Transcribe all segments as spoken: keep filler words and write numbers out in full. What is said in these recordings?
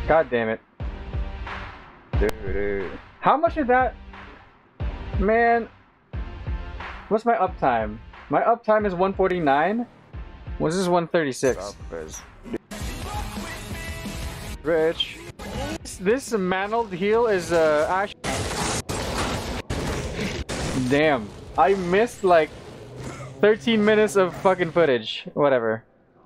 God damn it. Dude. How much is that? Man. What's my uptime? My uptime is one forty-nine? What's this one thirty-six? Rich. This, this mantled heal is uh actually. Damn. I missed like thirteen minutes of fucking footage. Whatever.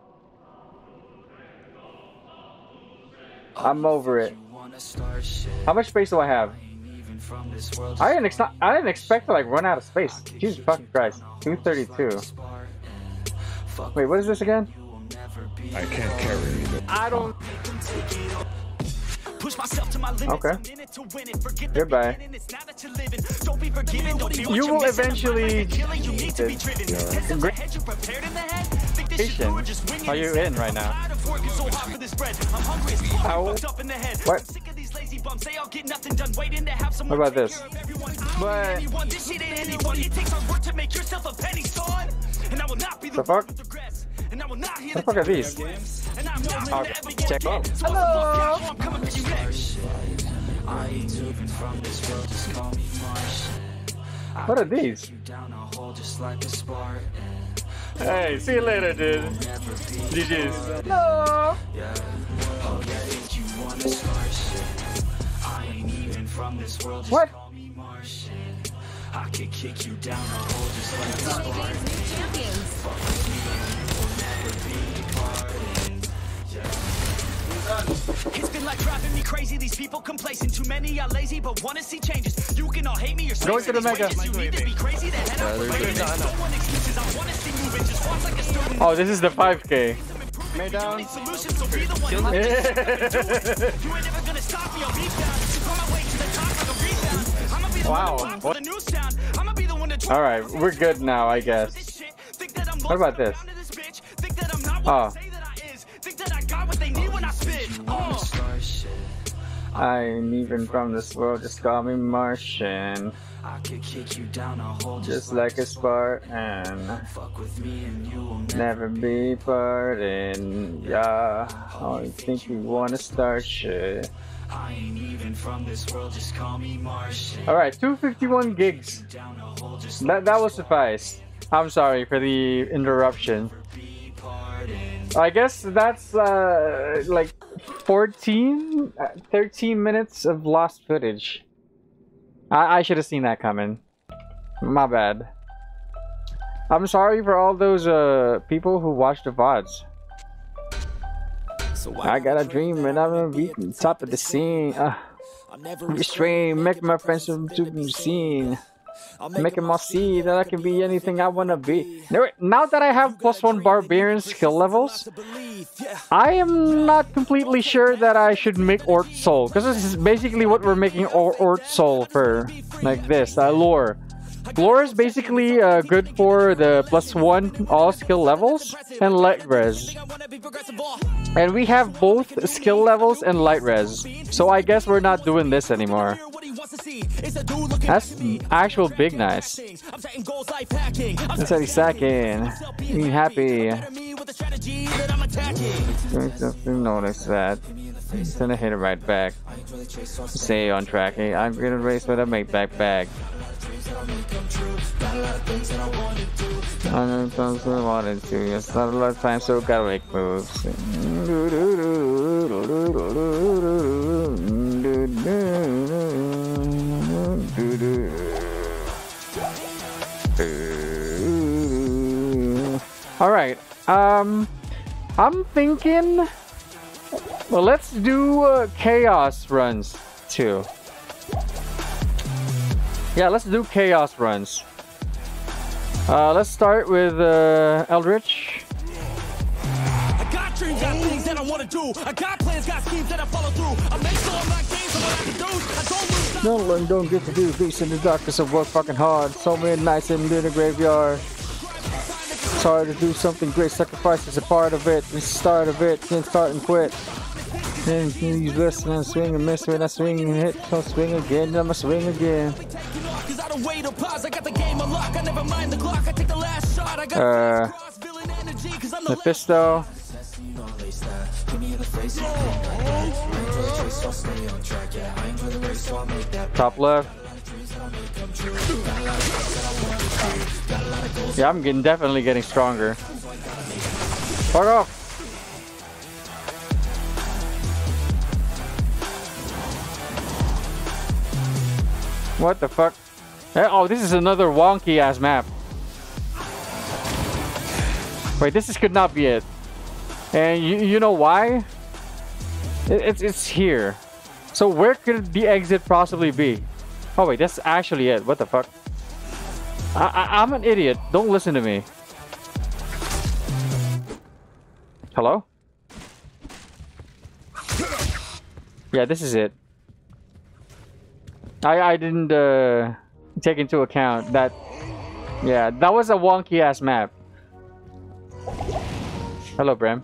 I'm over it. How much space do I have? I didn't ex I didn't expect to like run out of space. Jesus fucking Christ. two thirty-two. Wait, what is this again? I can't carry you. I don't. Okay. Goodbye. You will eventually. Are you in right now? How? What? What about this? But the fuck? What the fuck are these? Oh, check out. Hello. What are these? Hey, see you later, dude. G G's. Hello. What? I could kick you down a hole just like a It's been like driving me crazy. These people complacent. Too many are lazy, but want to see changes. You can all hate me or say to the mega. You need to be crazy to head out. Oh, this is the five K. May down. Wow. Alright, we're good now, I guess. What about this? Oh. I ain't even from this world, just call me Martian. Just like a Spartan. Never be parted. Yeah. Oh, you think you wanna start shit? I ain't even from this world, just call me Martian. Alright, two fifty-one gigs. That that will suffice. I'm sorry for the interruption. I guess that's uh like fourteen, thirteen minutes of lost footage. I, I should have seen that coming. My bad. I'm sorry for all those uh people who watch the V O Ds. I got a dream and I'm gonna be top of the scene. Uh, restrain, make my friends to be seen. Making my see that I can be anything I wanna be. Now that I have plus one barbarian skill levels, I am not completely sure that I should make Ort Soul, because this is basically what we're making or Ort Soul for. Like this, uh, lore. Lore is basically uh, good for the plus one all skill levels and light res. And we have both skill levels and light res. So I guess we're not doing this anymore. That's actual big nice. That's how he's sacking. Being happy. Notice that. He's gonna hit it right back. Stay on track. Hey, I'm gonna race with a make back bag. I know times I wanted to. It's not a lot of time, so gotta make moves. All right. Um, I'm thinking. Well, let's do uh, chaos runs too. Yeah, let's do chaos runs. Uh, let's start with uh, Eldritch. I got dreams, got things that I want to do. I got plans, got schemes that I follow through. I make sure I'm not games of what I can do. I don't lose. No one don't get to do beats in the darkness of work fucking hard. So many nights in the graveyard. It's hard to do something great. Sacrifice is a part of it. It's the start of it. Then start and quit. Then you listen and swing and miss. When I swing and hit, I'll swing again. Then I'ma swing again. Uh, Mephisto. Top left. Yeah, I'm getting definitely getting stronger. Fuck off. What the fuck? Oh, this is another wonky ass map. Wait, this is, could not be it. And you, you know why? It, it's, it's here. So where could the exit possibly be? Oh wait, that's actually it. What the fuck? I, I, I'm an idiot. Don't listen to me. Hello? Yeah, this is it. I, I didn't uh, take into account that. Yeah, that was a wonky ass map. Hello, Bram.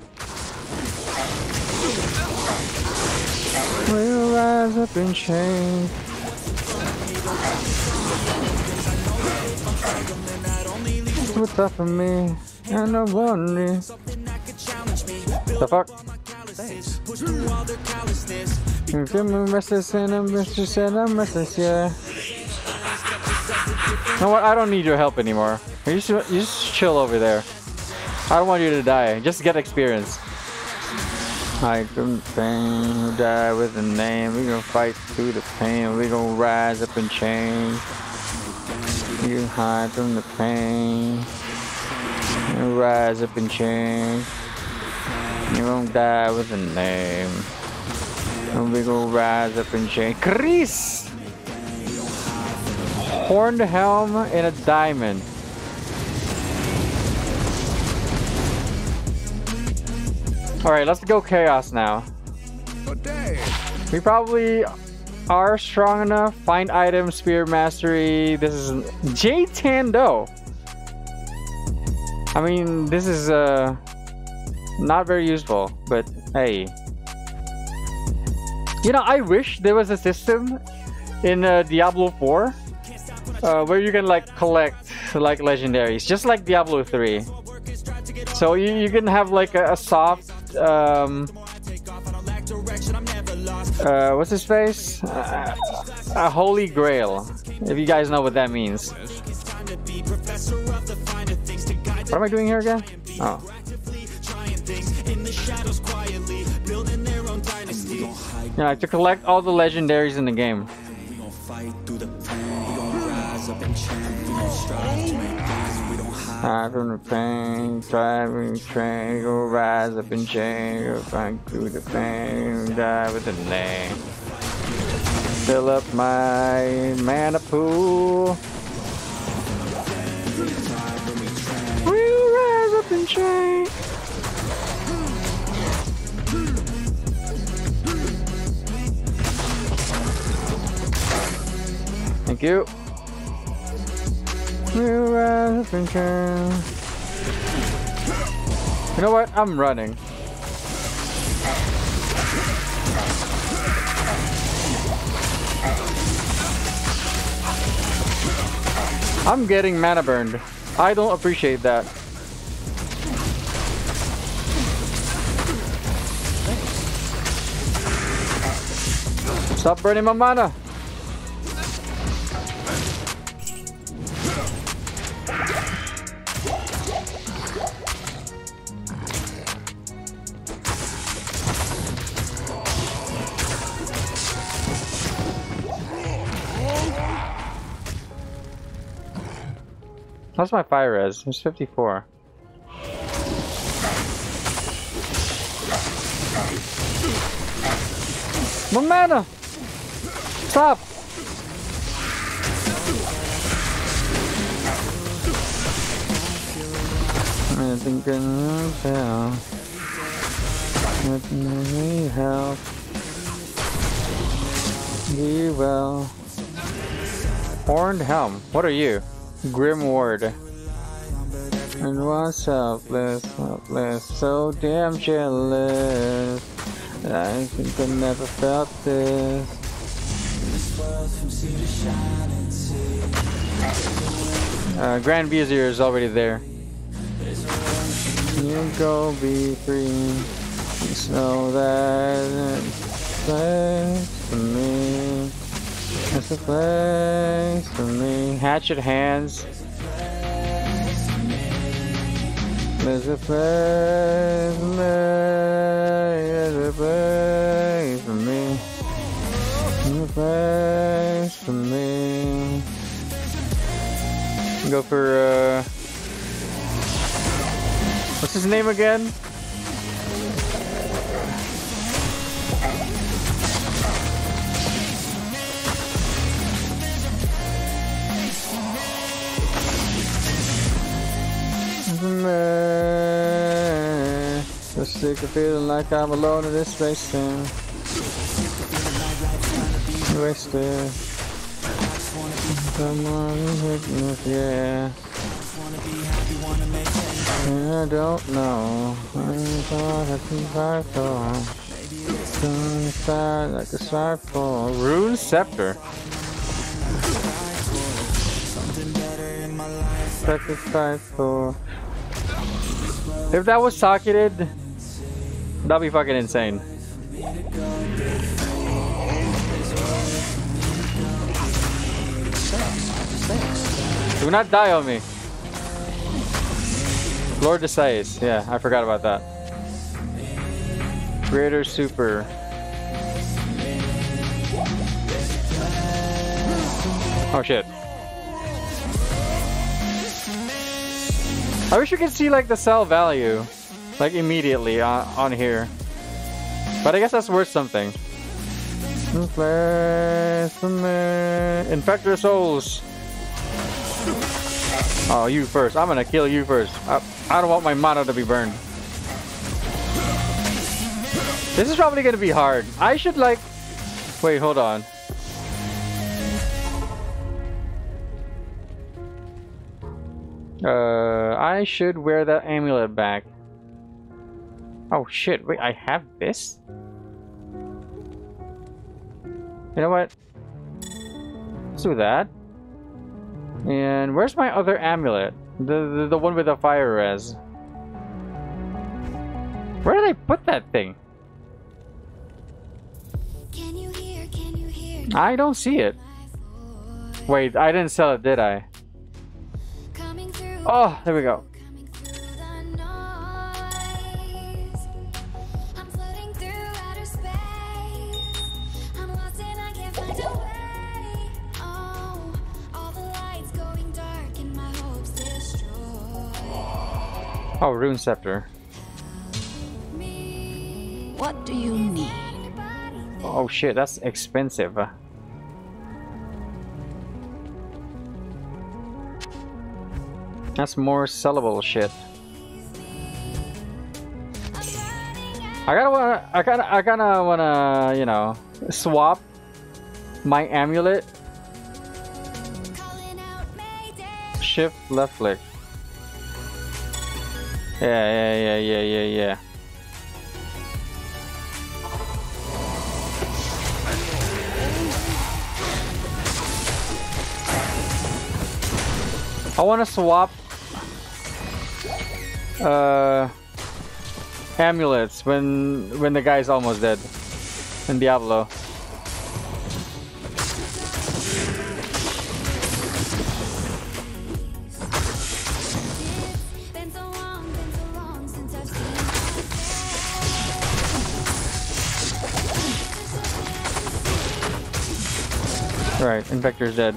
We'll rise up in change. What's up for me? And no wonder. The fuck? I'm restless and I'm restless and I'm restless, yeah. You know what? I don't need your help anymore. You just, you just chill over there. I don't want you to die. Just get experience. Hide from the pain, die with the name. We gonna fight through the pain. We gonna rise up and change. You hide from the pain. You rise up and change. You won't die with the name. And we gonna rise up and change. Chris! Horned helm and a diamond. Alright, let's go chaos now. We probably are strong enough. Find item, spear mastery. This is J Tando. I mean, this is uh not very useful, but hey. You know, I wish there was a system in uh, Diablo four uh, where you can like collect like legendaries, just like Diablo three. So you, you can have like a, a soft um uh what's his face uh, a holy grail, if you guys know what that means. What am I doing here again? Oh, yeah, to collect all the legendaries in the game. Hide from the pain, driving train, go rise up and change, go fight through the pain, die with the name. Fill up my mana pool. We'll rise up and change. Thank you. We'll rise up and change. You know what? I'm running. I'm getting mana burned. I don't appreciate that. Stop burning my mana. How's my fire res? It's fifty-four. My mana! Stop! I think I can tell. Let me help. Be well. Horned helm. What are you? Grim Ward. And was selfless, helpless, so damn jealous. I think I never felt this. Uh, Grand Vizier is already there. You go be free. Just know that. There's a place for me. Hatchet hands. There's a place for me. There's a place for me. There's a place for me. Go for uh, what's his name again? Just sick of feeling like I'm alone in this space and wasted. Someone who's yeah. I don't know. I thought I could fight for. Inside like a stifle. Rune Scepter. Like a stifle. If that was socketed, that'd be fucking insane. Do not die on me. Lord Decius. Yeah, I forgot about that. Creator Super. Oh shit. I wish you could see like the sell value like immediately on, on here. But I guess that's worth something. Infector Souls. Oh, you first. I'm gonna kill you first. I, I don't want my mana to be burned. This is probably gonna be hard. I should like... Wait, hold on. Uh, I should wear that amulet back. Oh shit, wait, I have this? You know what? Let's do that. And where's my other amulet? The, the, the one with the fire res. Where did I put that thing? Can you hear, can you hear? I don't see it. Wait, I didn't sell it, did I? Oh, there we go. Oh, Rune Scepter. What do you need? Oh shit, that's expensive. That's more sellable shit. I gotta wanna, I gotta, I gotta wanna, you know, swap my amulet. Shift left click. Yeah, yeah, yeah, yeah, yeah, yeah. I want to swap uh, amulets when when the guy's almost dead in Diablo. Right, Infector's dead.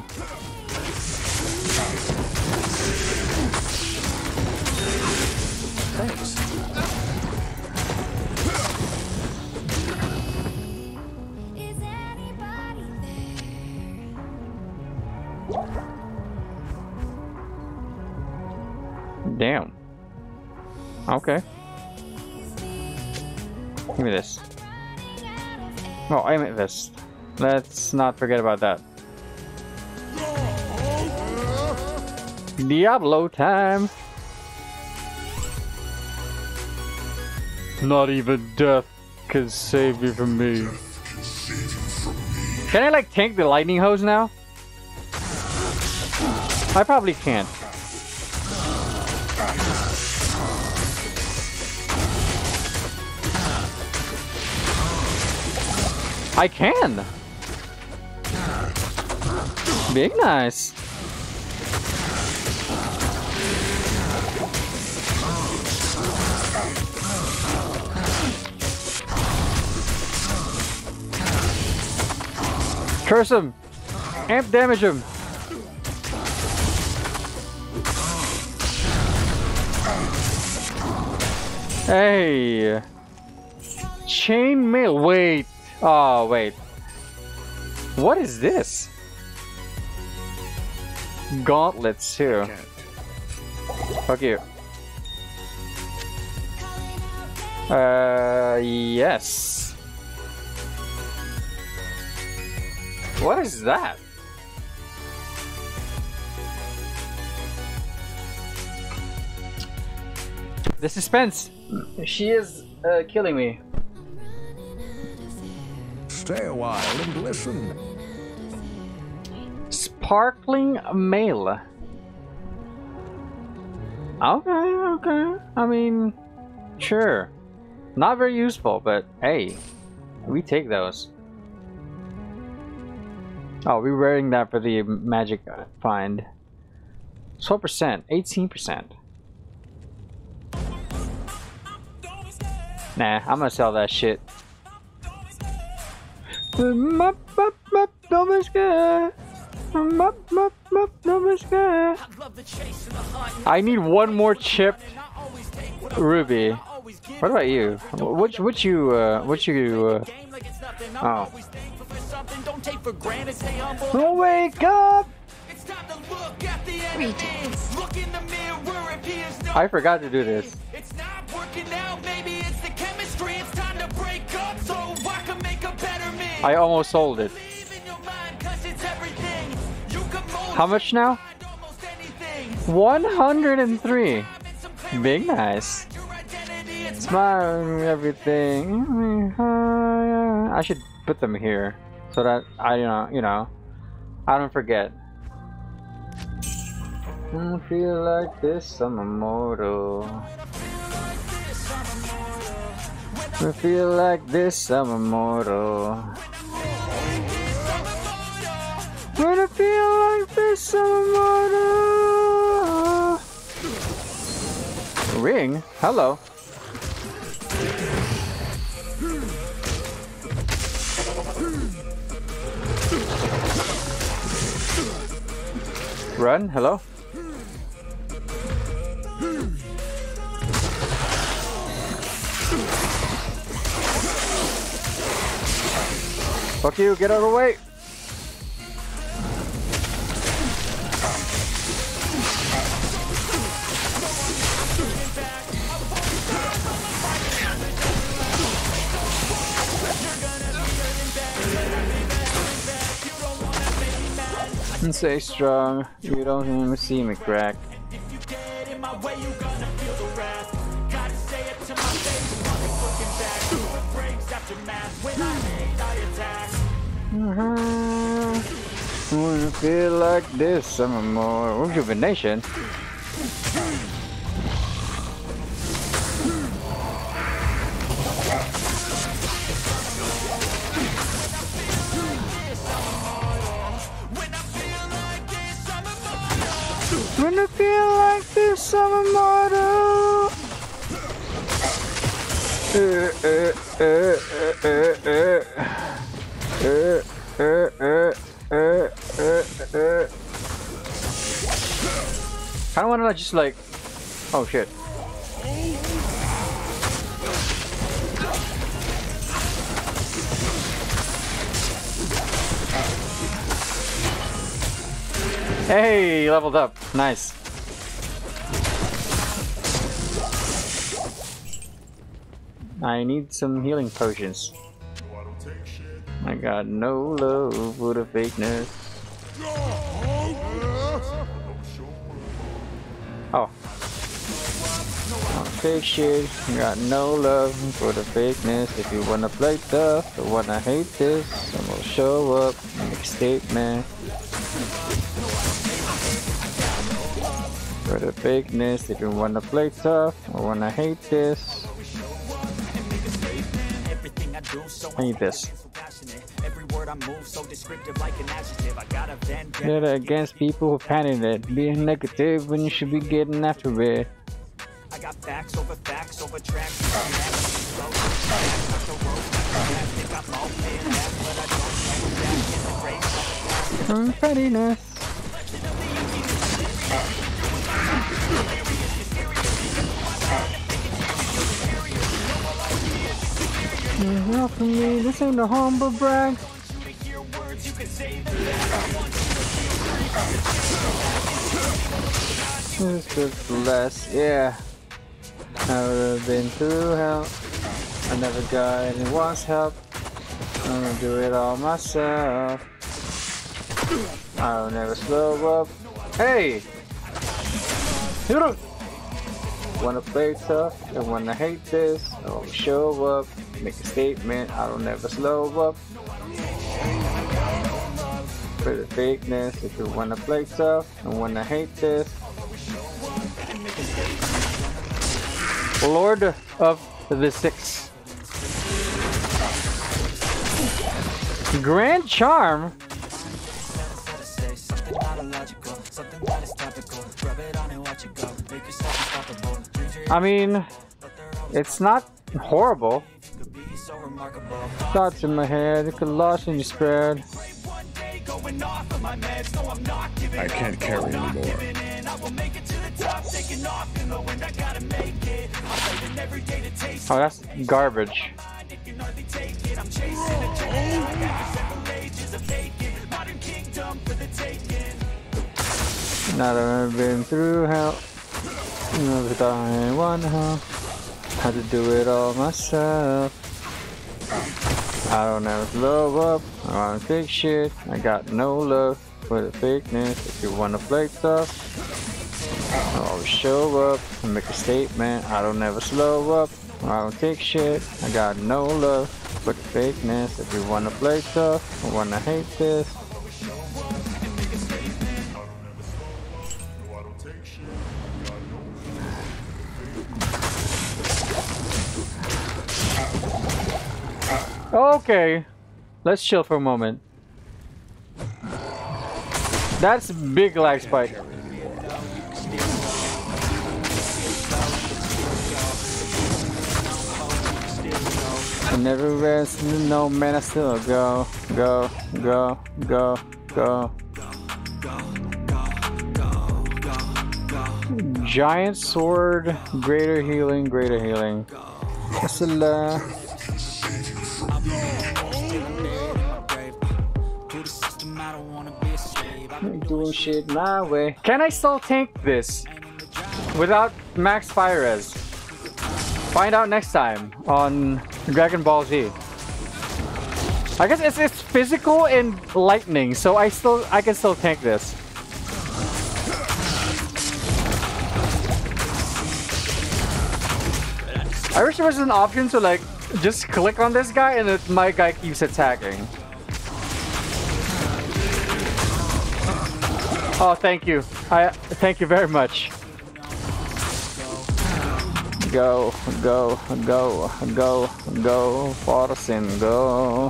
Thanks. Is anybody there? Damn. Okay. Give me this. Oh, I meant this. Let's not forget about that. Diablo time. Not even death can save you from me. Can I like tank the lightning hose now? I probably can't. I can. Big nice. Curse him! Amp damage him! Hey! Chainmail. Wait. Oh, wait. What is this? Gauntlets too. Fuck you. Uh, yes. What is that? The suspense. She is uh, killing me. Stay a while and listen. Sparkling mail. Okay, okay. I mean, sure. Not very useful, but hey, we take those. Oh, we're wearing that for the magic find. twelve percent, eighteen percent. Nah, I'm gonna sell that shit. I need one more chipped ruby. What about you? What what you uh what you uh oh. Don't wake up! Greetings. I forgot to do this. It's not working out, maybe it's the chemistry. It's time to break up so I can make a better me. I almost sold it. How much now? one hundred three. Big nice. Smile everything. I should put them here so that I, you know, you know, I don't forget. I feel like this, I'm immortal. I feel like this, I'm immortal. When I feel like this, I'm immortal. Ring? Hello. Run? Hello? Fuck you, get out of the way! And stay strong, you don't even see me crack. Uh-huh. When I feel like this, I'm a more rejuvenation. When I feel like this, I'm immortal. Uh, uh, uh, uh, uh, uh, uh, uh, uh, uh. I don't want to just like, oh shit. Hey, leveled up. Nice. I need some healing potions. I got no love for the fakeness. Oh. Fake shit. Got no love for the fakeness. If you wanna play tough or wanna hate this, I'm gonna show up and make a statement. For the fakeness, if you wanna play tough or wanna hate this. I need this. passionate. Every word I move so descriptive like an adjective. I got a vendetta Get against people who panic it. Being negative when you should be getting after it. I got facts over facts over tracks. Mm, pettiness. Help from me, this ain't a humble brag. This is less, yeah. I've been through hell. I never got anyone's help. I'm gonna do it all myself. I'll never slow up. Hey! You don't wanna play tough and wanna hate this. I'll show up, make a statement. I don't never slow up. For the fakeness, if you wanna play tough and wanna hate this. Lord of the Six. Grand Charm. I mean, it's not horrible. Thoughts in my head, it could lost in your spread. I can't carry anymore. Oh, that's garbage. Now that I've been through hell, never thought anyone how had to do it all myself. I don't ever slow up, I don't fake shit. I got no love for the fakeness. If you wanna play tough, I'll always show up and make a statement. I don't ever slow up, I don't take shit. I got no love for the fakeness. If you wanna play tough, I wanna hate this. Okay, let's chill for a moment. That's big lag spike. I never rest, no man, I still go, go, go, go, go. Giant sword, greater healing, greater healing. Asala. Doing shit my way. Can I still tank this without max fire res? Find out next time on Dragon Ball Z. I guess it's it's physical and lightning, so I still I can still tank this. I wish there was an option to like just click on this guy and it, my guy keeps attacking. Oh, thank you. I thank you very much. Go, go, go, go, go, Forcing, go.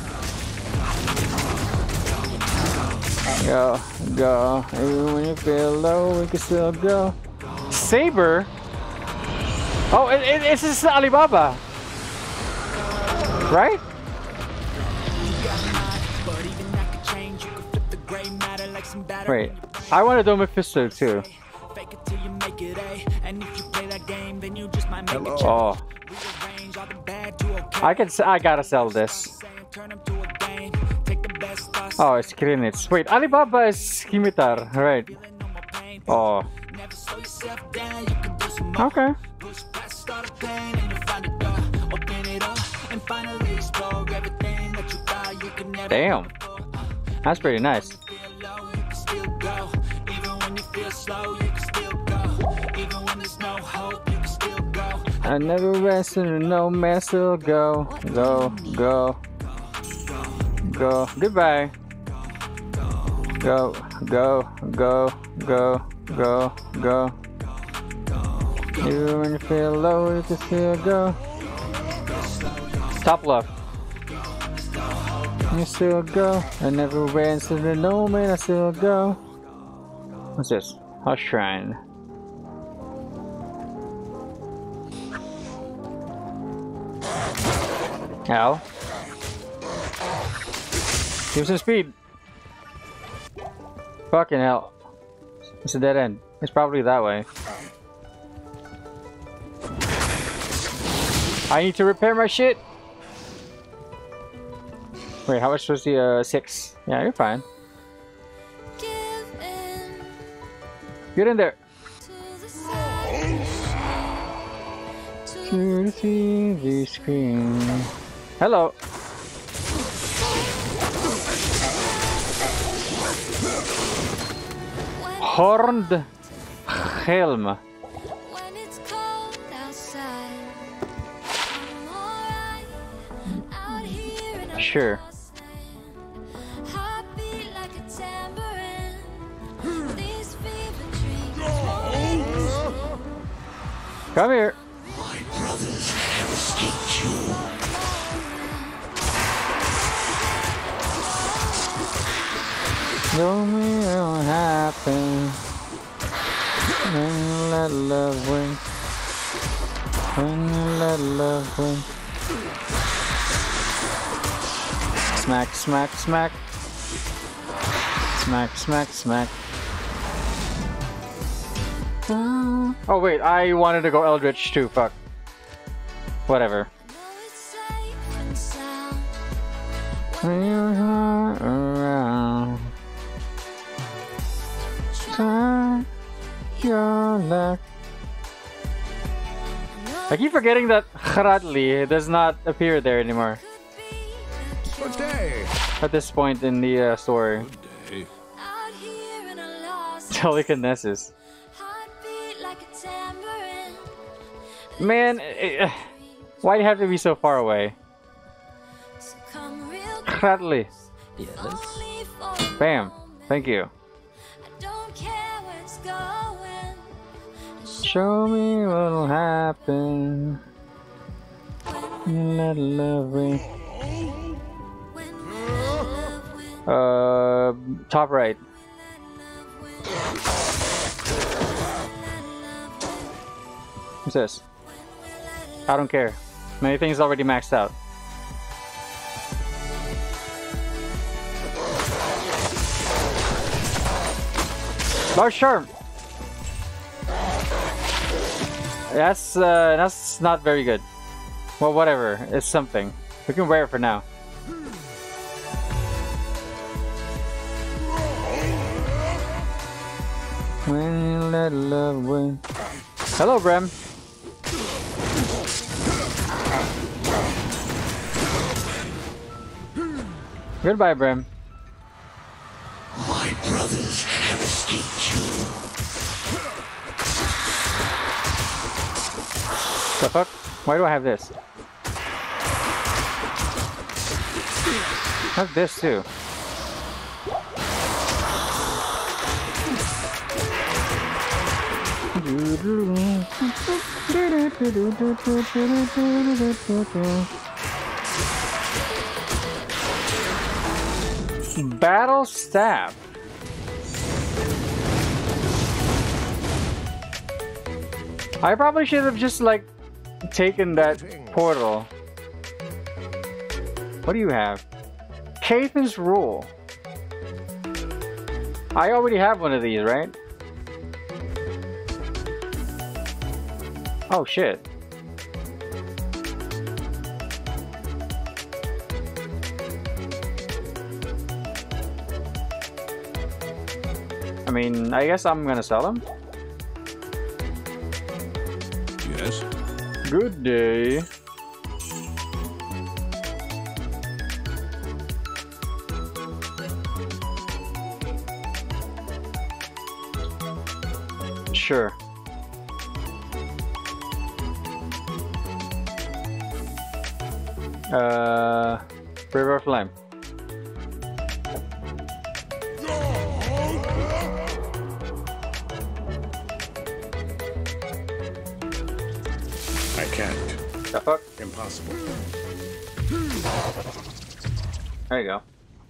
Go, go. Even when you feel low, we can still go. Saber? Oh, it, it, it's just Alibaba. Right? Wait, I want to do Mephisto too. Hello. Oh, I can. I gotta sell this. Oh, it's Krinitz. Wait, Alibaba is Skimitar, right? Oh. Okay. Damn. That's pretty nice. I never rest and no man still go, go, go, go. Goodbye. Go, go, go, go, go, go. Even when you feel low, you can still go. Top left. I still go. I never ran to the no man. I still go. What's this? Hush Shrine. Ow. Give some speed. Fucking hell. It's a dead end. It's probably that way. I need to repair my shit. Wait, how much was the uh, six? Yeah, you're fine. Get in there. To the T V screen. Hello. Horned Helm. When it's cold outside, I'm alright out here in a Sure. lost land. Heartbeat like a tambourine. These fever dreams. Come here. Show me what'll happen when you let love win. When you let love win. Smack, smack, smack. Smack, smack, smack. Oh wait, I wanted to go Eldritch too, fuck. Whatever. Know it's safe and sound. When you're not around, turn your left. I keep forgetting that Khradli does not appear there anymore Good day. at this point in the uh, story. Hey. Out here in a lost Telekinesis. heartbeat like a tambourine. Man, eh, why do you have to be so far away? So come real Khradli. only for a Bam. moment. Thank you. I don't care where it's going. And Show me what'll happen when you let love win. when we let love win, Uh, top right. What's this? I don't care. My thing's already maxed out. Large charm. That's uh, that's not very good. Well, whatever. It's something. We can wear it for now. When you let love win. Hello, Brem. Goodbye, Brem. My brothers have escaped you. The fuck? Why do I have this? I have this too. Battle staff. I probably should have just like taken that portal. What do you have? Cathan's Rule. I already have one of these, right? Oh shit. I mean, I guess I'm gonna sell them. Yes. Good day. Sure. Uh, River of Lime. I can't. The fuck? Impossible. There you go.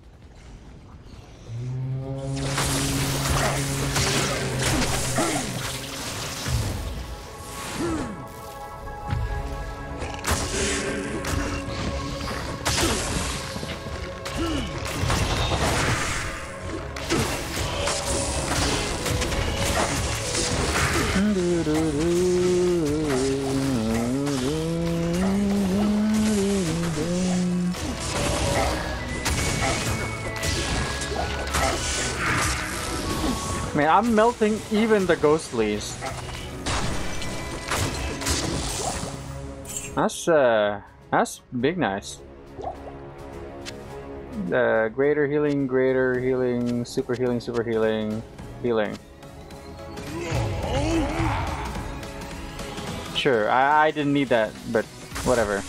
Man, I'm melting even the ghostlies. That's uh, that's big nice. The greater healing, greater healing, super healing, super healing, healing. Sure, I, I didn't need that, but whatever.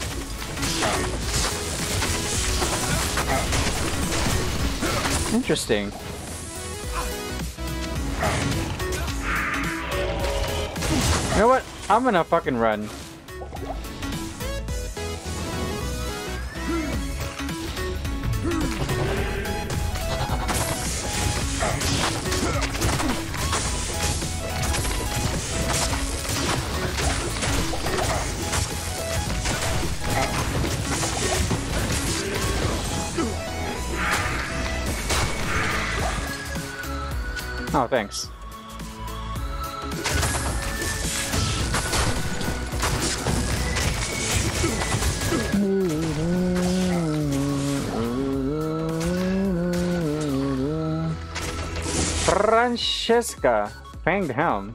Interesting. You know what? I'm gonna fucking run. Oh, thanks. Francesca, Fanged Helm.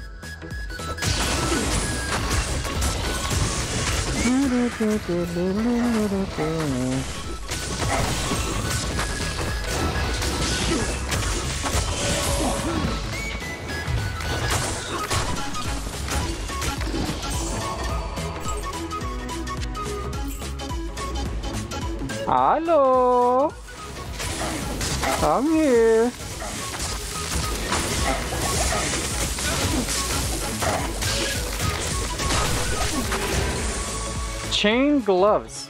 Hello, I'm here. Chain gloves.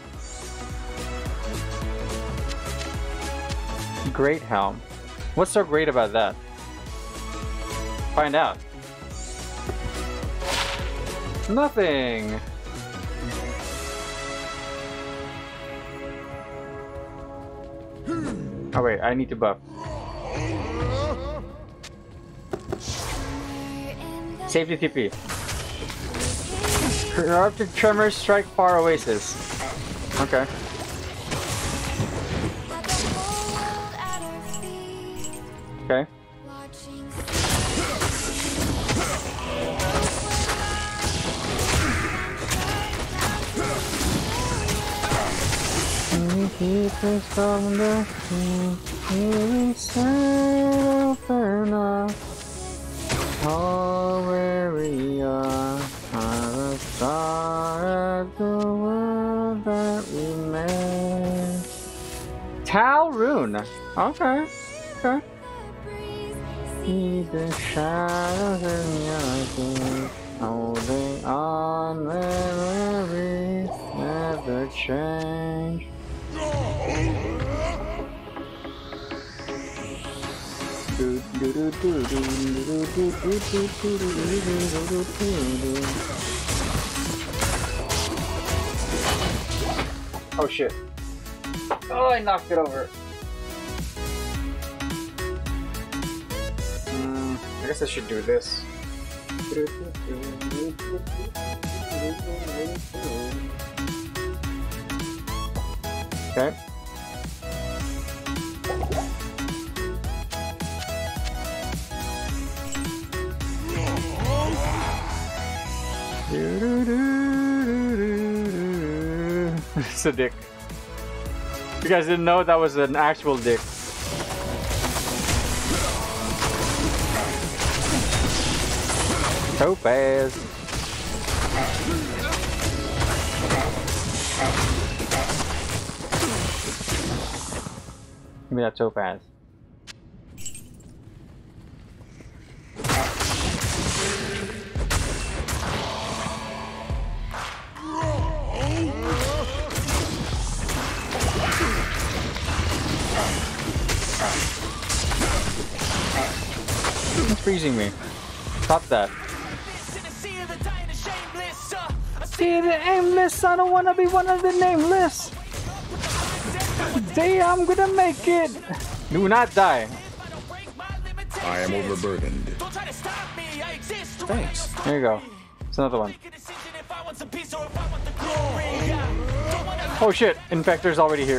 Great helm. What's so great about that? Find out. Nothing. Oh wait, I need to buff. Safety T P. Corrupted Tremors strike far oasis. Okay. Okay. Keep us from the we sail open up. All where we are, are the star of the world that we made. Tal Rune. Okay. Okay. See the shadows in your eyes, holding on memories never change. Oh shit. Oh, I knocked it over. Mm, I guess I should do this. Okay. It's a dick. You guys didn't know that was an actual dick. Topaz. Give me that topaz. freezing me. Stop that. See the aimless, I don't wanna be one of the nameless. Today I'm gonna make it. Do not die. I am overburdened. Thanks. There you go. It's another one. Oh shit, Infector's already here.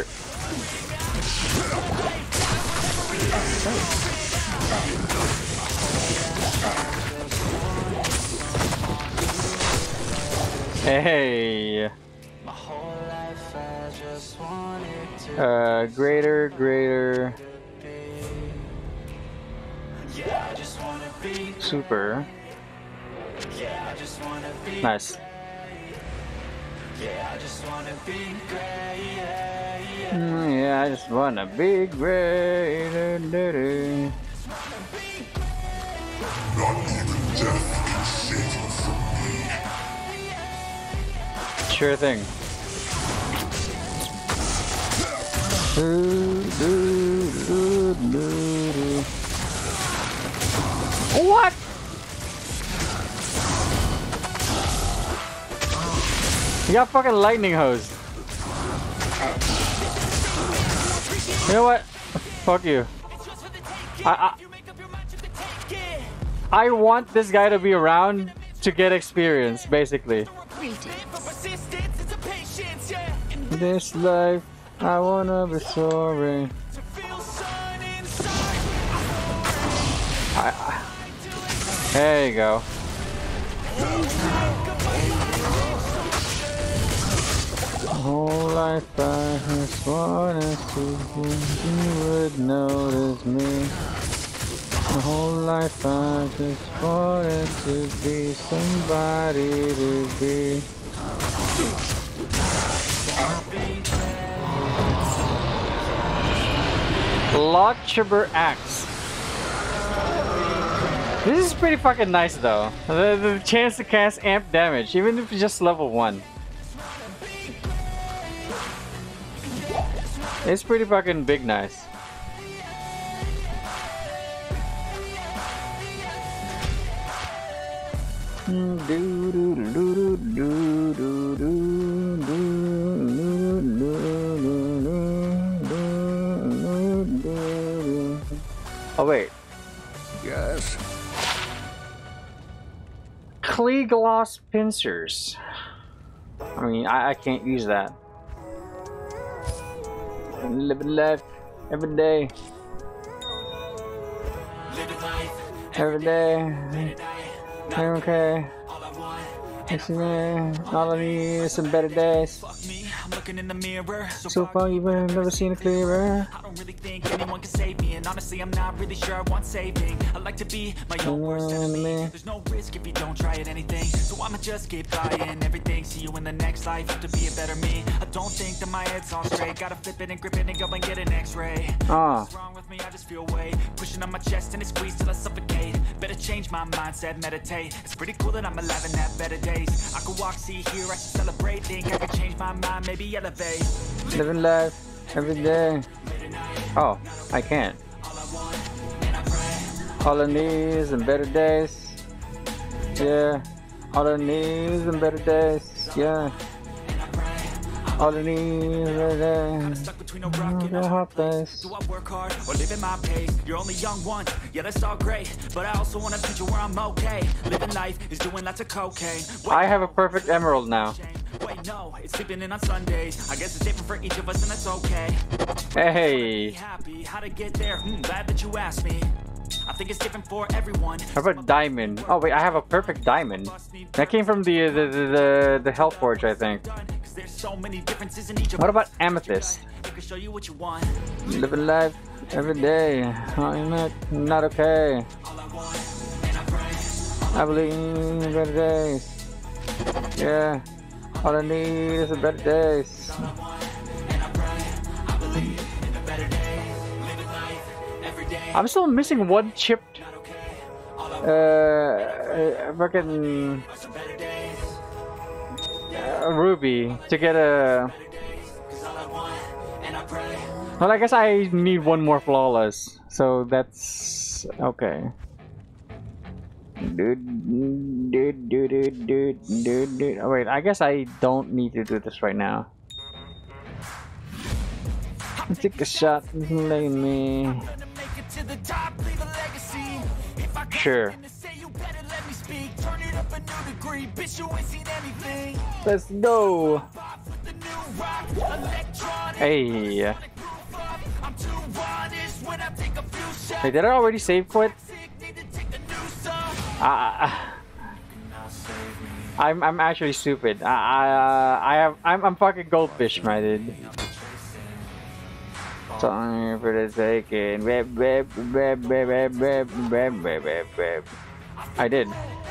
Hey. Uh, greater, greater. Super. Nice. Mm, yeah, I just wanna be greater. Do-do. Sure thing. Do, do, do, do, do. What? You got fucking lightning hose. You know what? Fuck you. I, I I want this guy to be around to get experience, basically. This life, I wanna be soaring. I, I, there you go. Whole life I just wanted to be, you would notice me. My whole life I just wanted to be somebody to be. Launchable axe. This is pretty fucking nice though. The, the chance to cast amp damage, even if it's just level one. It's pretty fucking big nice. Oh wait. Yes. Clay gloss pincers. I mean, I, I can't use that. Living life every day. Every day. Okay. All I need is some better days. I'm looking in the mirror. So far, you've never seen a clearer. I don't really think anyone can save me, and honestly, I'm not really sure I want saving. I like to be my own worst enemy. There's no risk if you don't try at anything, so I'ma just keep buying everything. See you in the next life, have to be a better me. I don't think that my head's on straight. Gotta flip it and grip it and go and get an X-ray. Ah. What's wrong with me? I just feel weight pushing on my chest and it squeezes till I suffocate. Better change my mindset, meditate. It's pretty cool that I'm alive and have better days. I could walk, see, hear, I should celebrate. Think I could change my mind, maybe elevate. Living life every day. Oh, I can't. All I need is some better days. Yeah. All I need is some better days. Yeah. All I need is better days. Stuck between a rock and a hard place. Do I work hard or live at my pace? You're only young once, yeah, that's all great, but I also want a future where I'm okay. Living life is doing lots of cocaine. Wait, I have a perfect emerald now. Wait, no, it's sleeping in on Sundays. I guess it's different for each of us, and that's okay. Hey. Happy, how to get there? Hmm, glad that you asked me. I think it's different for everyone. How about diamond? Oh wait, I have a perfect diamond. That came from the the the the, the Hell Forge, I think. There's so many differences in each of What about amethyst? I can show you what you want. Living life every day. I'm not not okay. I believe in better days. Yeah. All I need is a better days. I'm still missing one chipped uh, uh fucking uh, ruby to get a. Well, I guess I need one more flawless, so that's okay. Dude, dude, dude, dude, dude, dude, dude. Oh, wait, I guess I don't need to do this right now. Take a shot and lay me. Sure. Let's go. Hey. Hey, did I already save quit? Uh, I'm I'm actually stupid. I I, uh, I have I'm I'm fucking goldfish, my dude. Time for the taking. Web web web web web web web web web web. I did.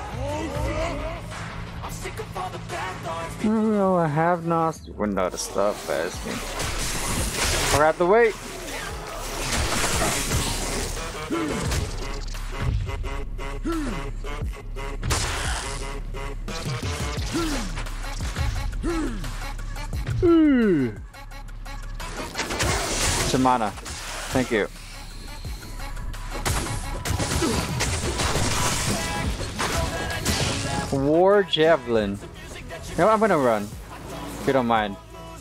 No, I have not. We're not a stuff as me. Forgot the weight. Samana, thank you. War Javelin. No, I'm gonna run. If you don't mind.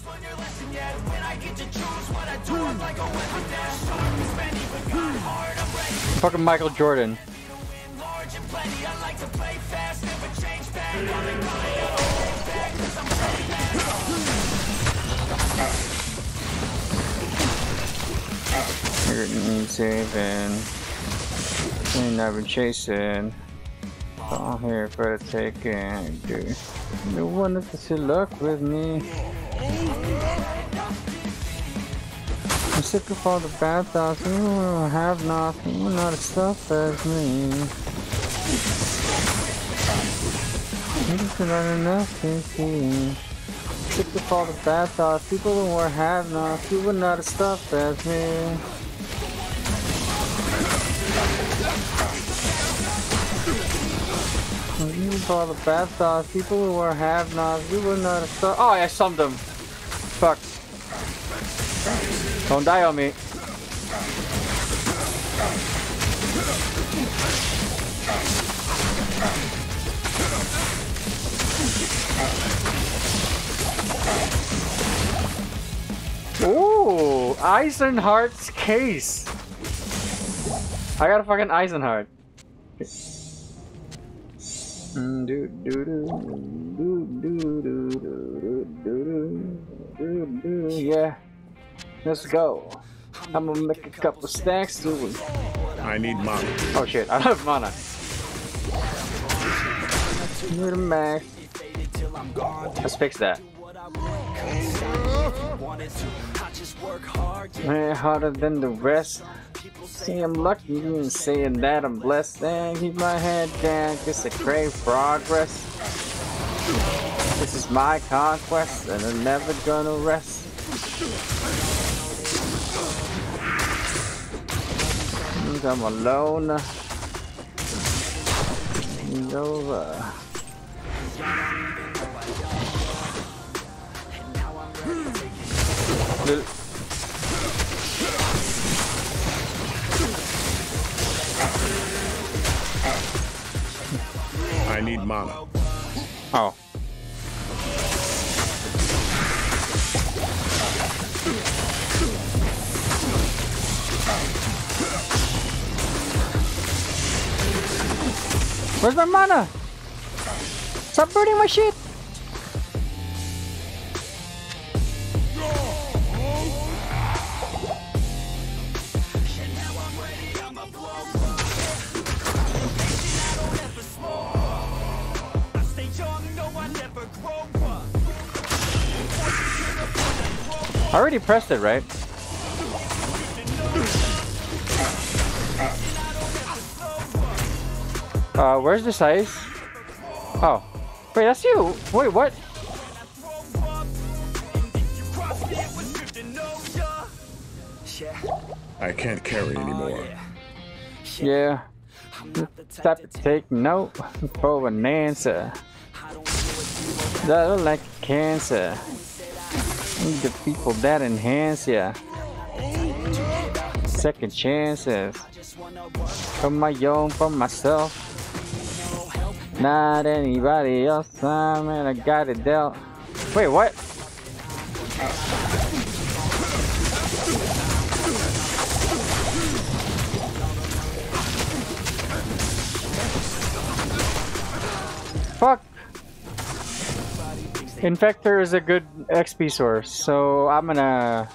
Fucking Michael Jordan. You're saving. And I've been chasing. All here for the taking, dude. No one to see luck with me. I'm sick of all the bad thoughts. Oh, I have nothing. You're not as stuff as me. I'm just not enough to see. Sick of all the bad thoughts. People who are have nothing. You were not as stuff as me. You all the bad thoughts, people who are have-nots, you were not a star. Oh, I summed them. Fuck. Don't die on me. Ooh, Eisenhart's case. I got a fucking Eisenhart. Do, do, do, do, do, do, do, do, do. Yeah, let's go. I'm gonna make a couple stacks too. I need mana. Oh shit, I don't have mana. Need a max. Let's fix that. Man, harder than the rest. See, I'm lucky in saying that I'm blessed. And keep my head down, cause I crave progress. This is my conquest, and I'm never gonna rest. I'm alone. It's over. I need mana. Oh. Where's my mana? Stop burning my shit! I already pressed it, right? Uh, where's this ice? Oh. Wait, that's you! Wait, what? I can't carry anymore. Yeah. Stop to take note for an answer. That look like cancer. Need the people that enhance ya. Second chances. For my own, for myself. Not anybody else, I man, I got it dealt. Wait, what? Fuck! Infector is a good X P source, so I'm gonna...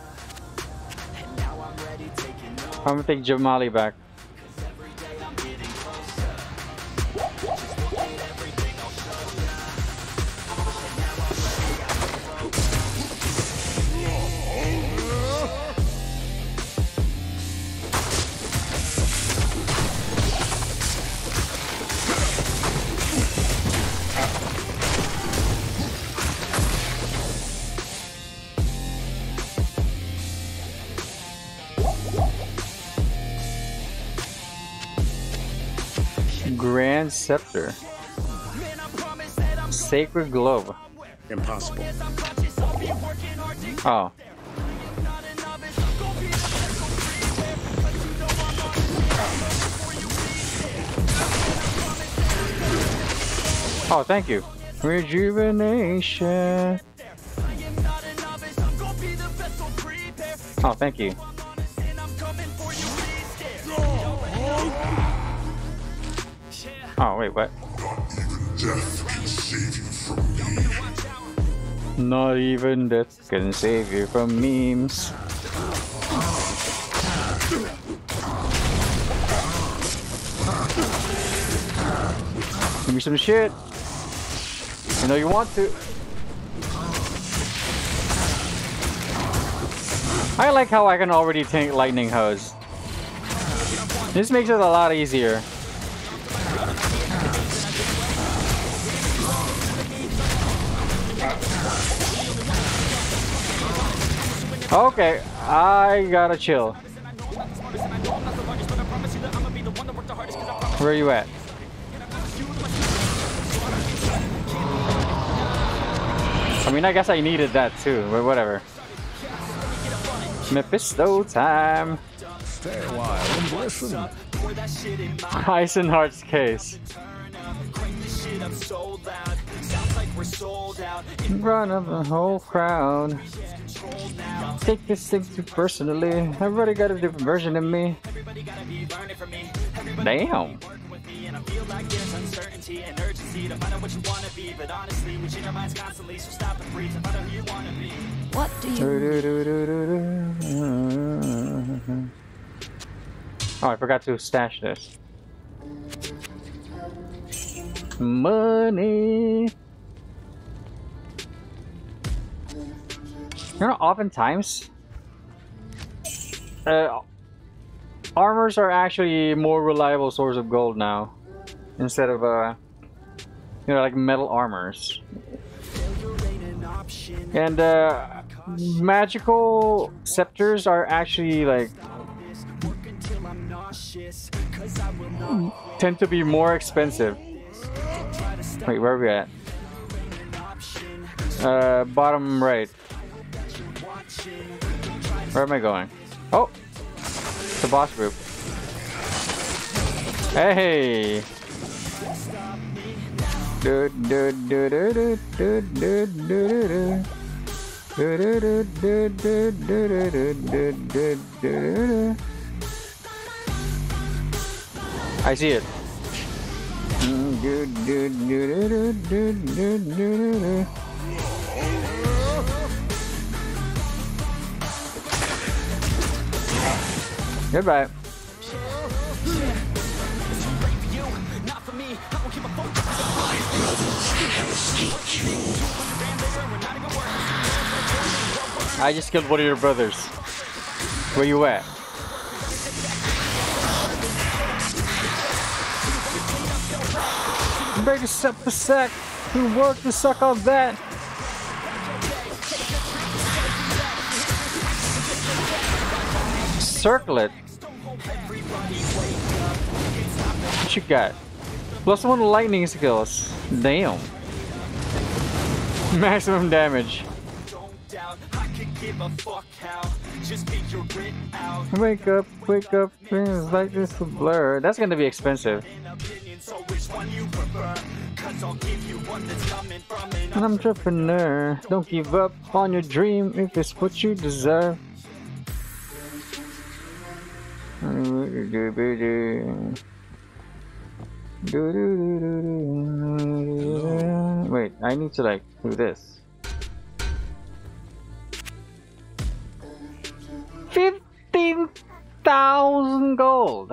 I'm gonna take Jamali back. Grand Scepter. Sacred Globe. Impossible. Oh. Oh, thank you. Rejuvenation. Oh, thank you. Oh, wait, what? Death can save you from me. Not even death can save you from memes. Give me some shit. I know you want to. I like how I can already tank lightning hose. This makes it a lot easier. Okay, I gotta chill. Where are you at? I mean, I guess I needed that too, but whatever. Mephisto time. Stay a while and listen. Eisenhart's case. In front of the whole crowd. Take this thing too personally. Everybody got a different version of me. Damn. What do you Oh, I forgot to stash this. Money. You know, oftentimes, uh, armors are actually a more reliable source of gold now, instead of, uh, you know, like metal armors. And, uh, magical scepters are actually, like, tend to be more expensive. Wait, where are we at? Uh, bottom right. Where am I going? Oh! The boss group. Hey! Do do do do do do do do do do do do do do do do. I see it. Do do do do do do do do. Goodbye. I just killed one of your brothers. Where you at? Break us up the sack. You work to suck on that. Circle it. What you got? Plus one lightning skills. Damn. Maximum damage. Wake up, wake up, things like this will blur. That's gonna be expensive. So which one you prefer? Cause I'll give you one that's coming from an An entrepreneur. Don't give up on your dream if it's what you deserve. Wait, I need to like do this. Fifteen thousand gold.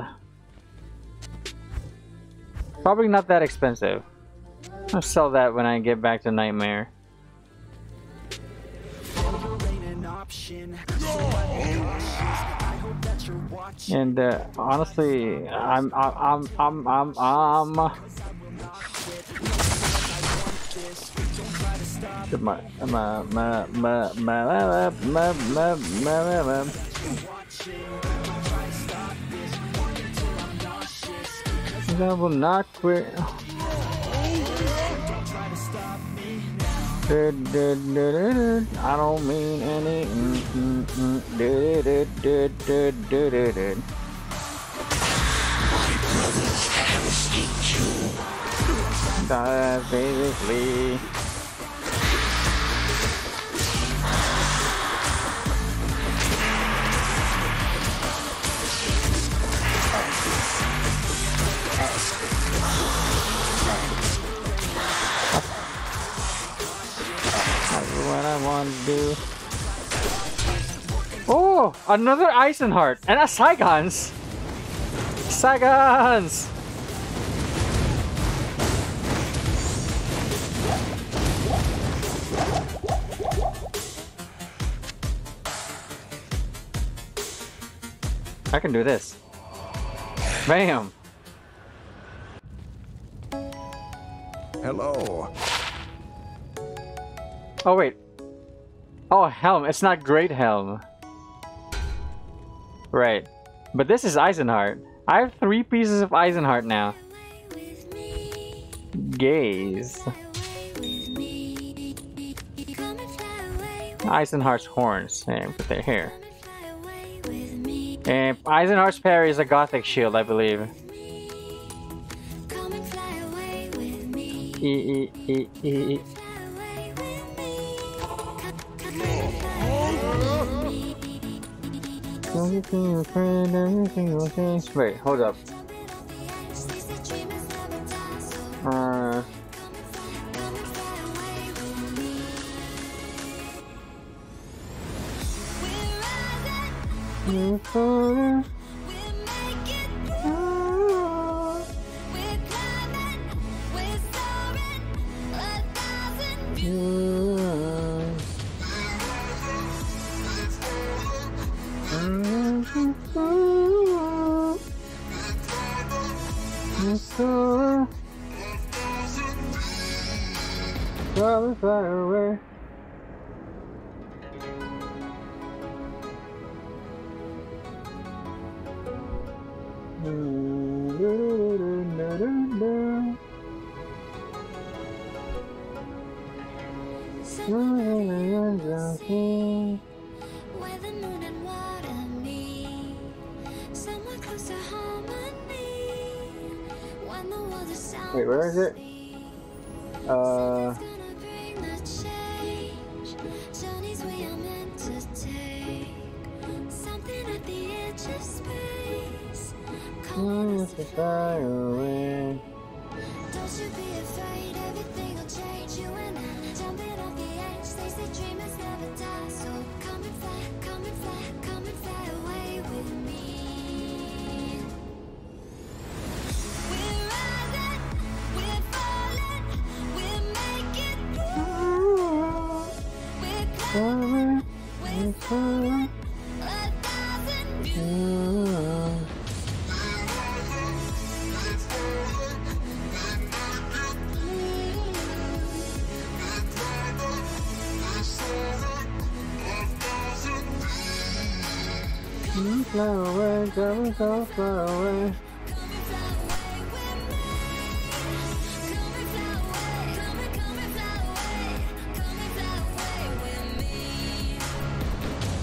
Probably not that expensive. I'll sell that when I get back to Nightmare. And uh, honestly, I'm I'm I'm I'm I'm. I'm my my my my my my my my. I will not quit. I don't mean any. Basically. What I want to do. Oh, another Eisenheart and a Saigons. Saigons. I can do this. Bam. Hello. Oh wait. Oh, Helm. It's not Great Helm. Right. But this is Eisenheart. I have three pieces of Eisenheart now. Gaze. Eisenheart's horns. Yeah, but they're here. And Eisenheart's parry is a Gothic shield, I believe. E e e e. Wait, hold up. Uh, Fly, fly away. Where the moon and water meet, somewhere close to harmony. When the world is sound. Wait, where is it? Uh. Fly away. Don't you be afraid, everything will change. You and I jumping off the edge. They say dreamers never die. So come and fly, come and fly, come and fly away with me. We're rising, we're falling, we're making through. We're climbing, we're falling, a thousand views. Fly away, go, go, fly away.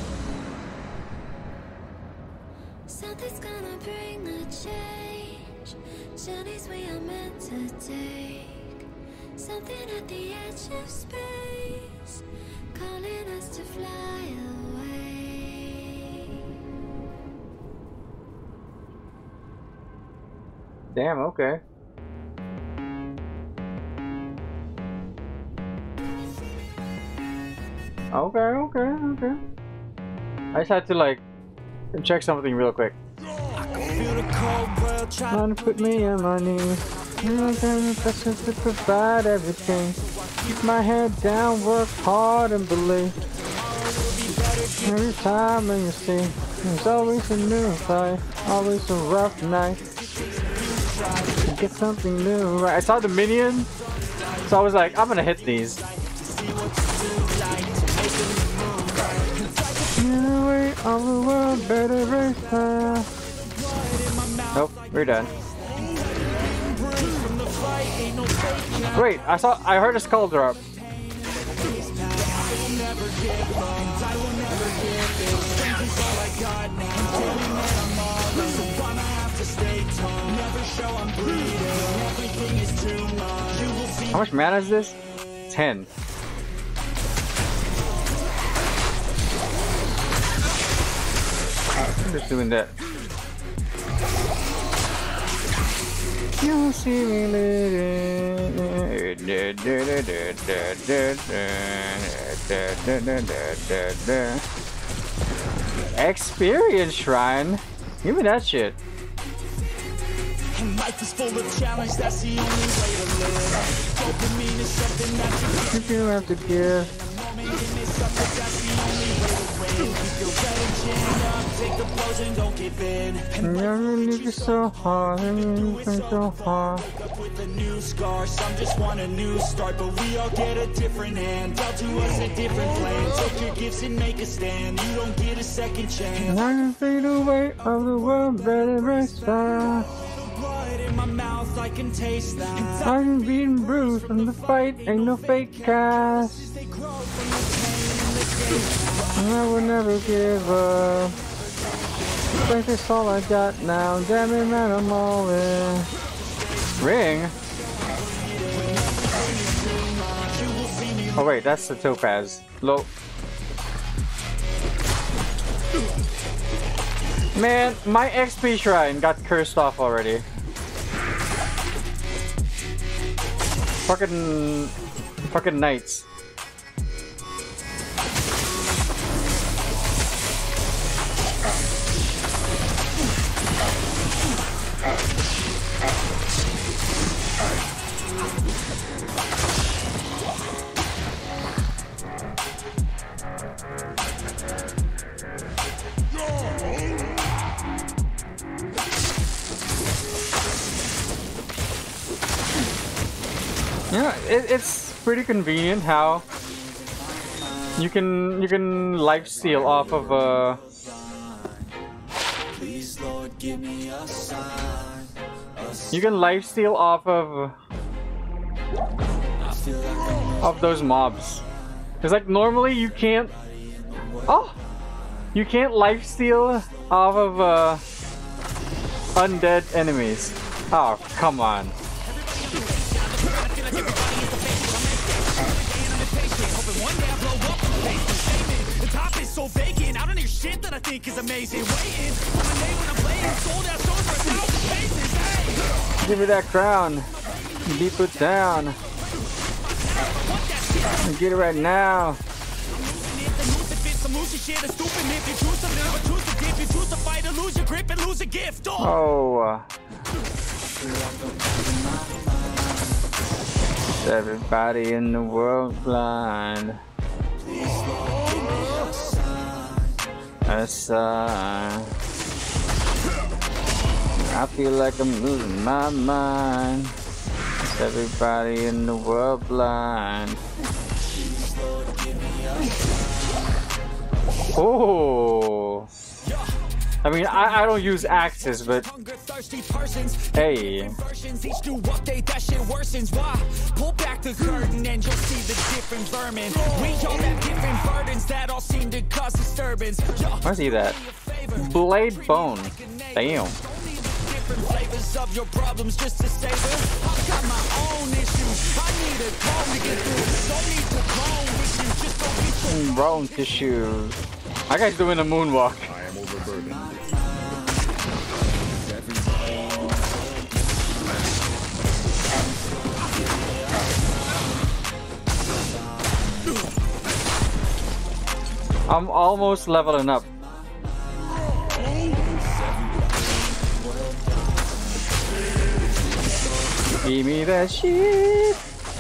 Something's gonna bring the change. Journeys we are meant to take. Something at the edge of space, calling us to fly away. Damn, okay. Okay, okay, okay. I just had to like check something real quick. Trying to put me on my knees. That's just to provide everything. Keep my head down, work hard and believe. Every time when you see, there's always a new fight, always a rough night. Get something new. Right, I saw the minion, so I was like, I'm gonna hit these. Anyway, all the world better race fast. Nope, we're done. Wait, I saw, I heard a skull drop. How much mana is this? ten. I'm just doing that. You'll see me later. Experience shrine. Give me that shit. Life is full of challenge, that's the only way to live. Dopamine is something that you If you have to give. take the blows and don't give in. And I really get so hard, I really think so hard. Up with a new scar, some just want a new start, but we all get a different hand. Dealt to us a different plan. Take your gifts and make a stand. You don't get a second chance. And I can fade away of the world, better race fast. Blood in my mouth, I can taste that. I'm being bruised from the fight, ain't no fake cast. They grow from the pain and the gain. I will never give up. Like that's all I got now. Damn it, man, I'm all in. Ring? Oh wait, that's the topaz. Low. Man, my X P shrine got cursed off already. Fucking... Fucking knights. Yeah, it, it's pretty convenient how you can you can life steal off of uh you can life steal off of of those mobs. Cause like normally you can't oh you can't life steal off of uh undead enemies. Oh come on. So vacant, I don't hear shit that I think is amazing. Waiting on my name when I'm playing, sold out shows for a thousand faces. Hey, Give me that crown. Be put down. Get it right now. Oh. Is everybody in the world blind? A sign. I feel like I'm losing my mind. Is everybody in the world blind? Oh. I mean, I, I don't use axes, but hey. each new update, that shit worsens. Why? Pull back the curtain and you'll see the different vermin. We all have different burdens that all seem to cause disturbance. I see that. Blade bone. Damn. different flavors of your problems just to savor. I've got my own issues. I need a comb to get through. Don't need to clone with you. Just don't be so Brown tissues. That guy's doing a moonwalk. I am overburdened. I'm almost leveling up. Give me that shit.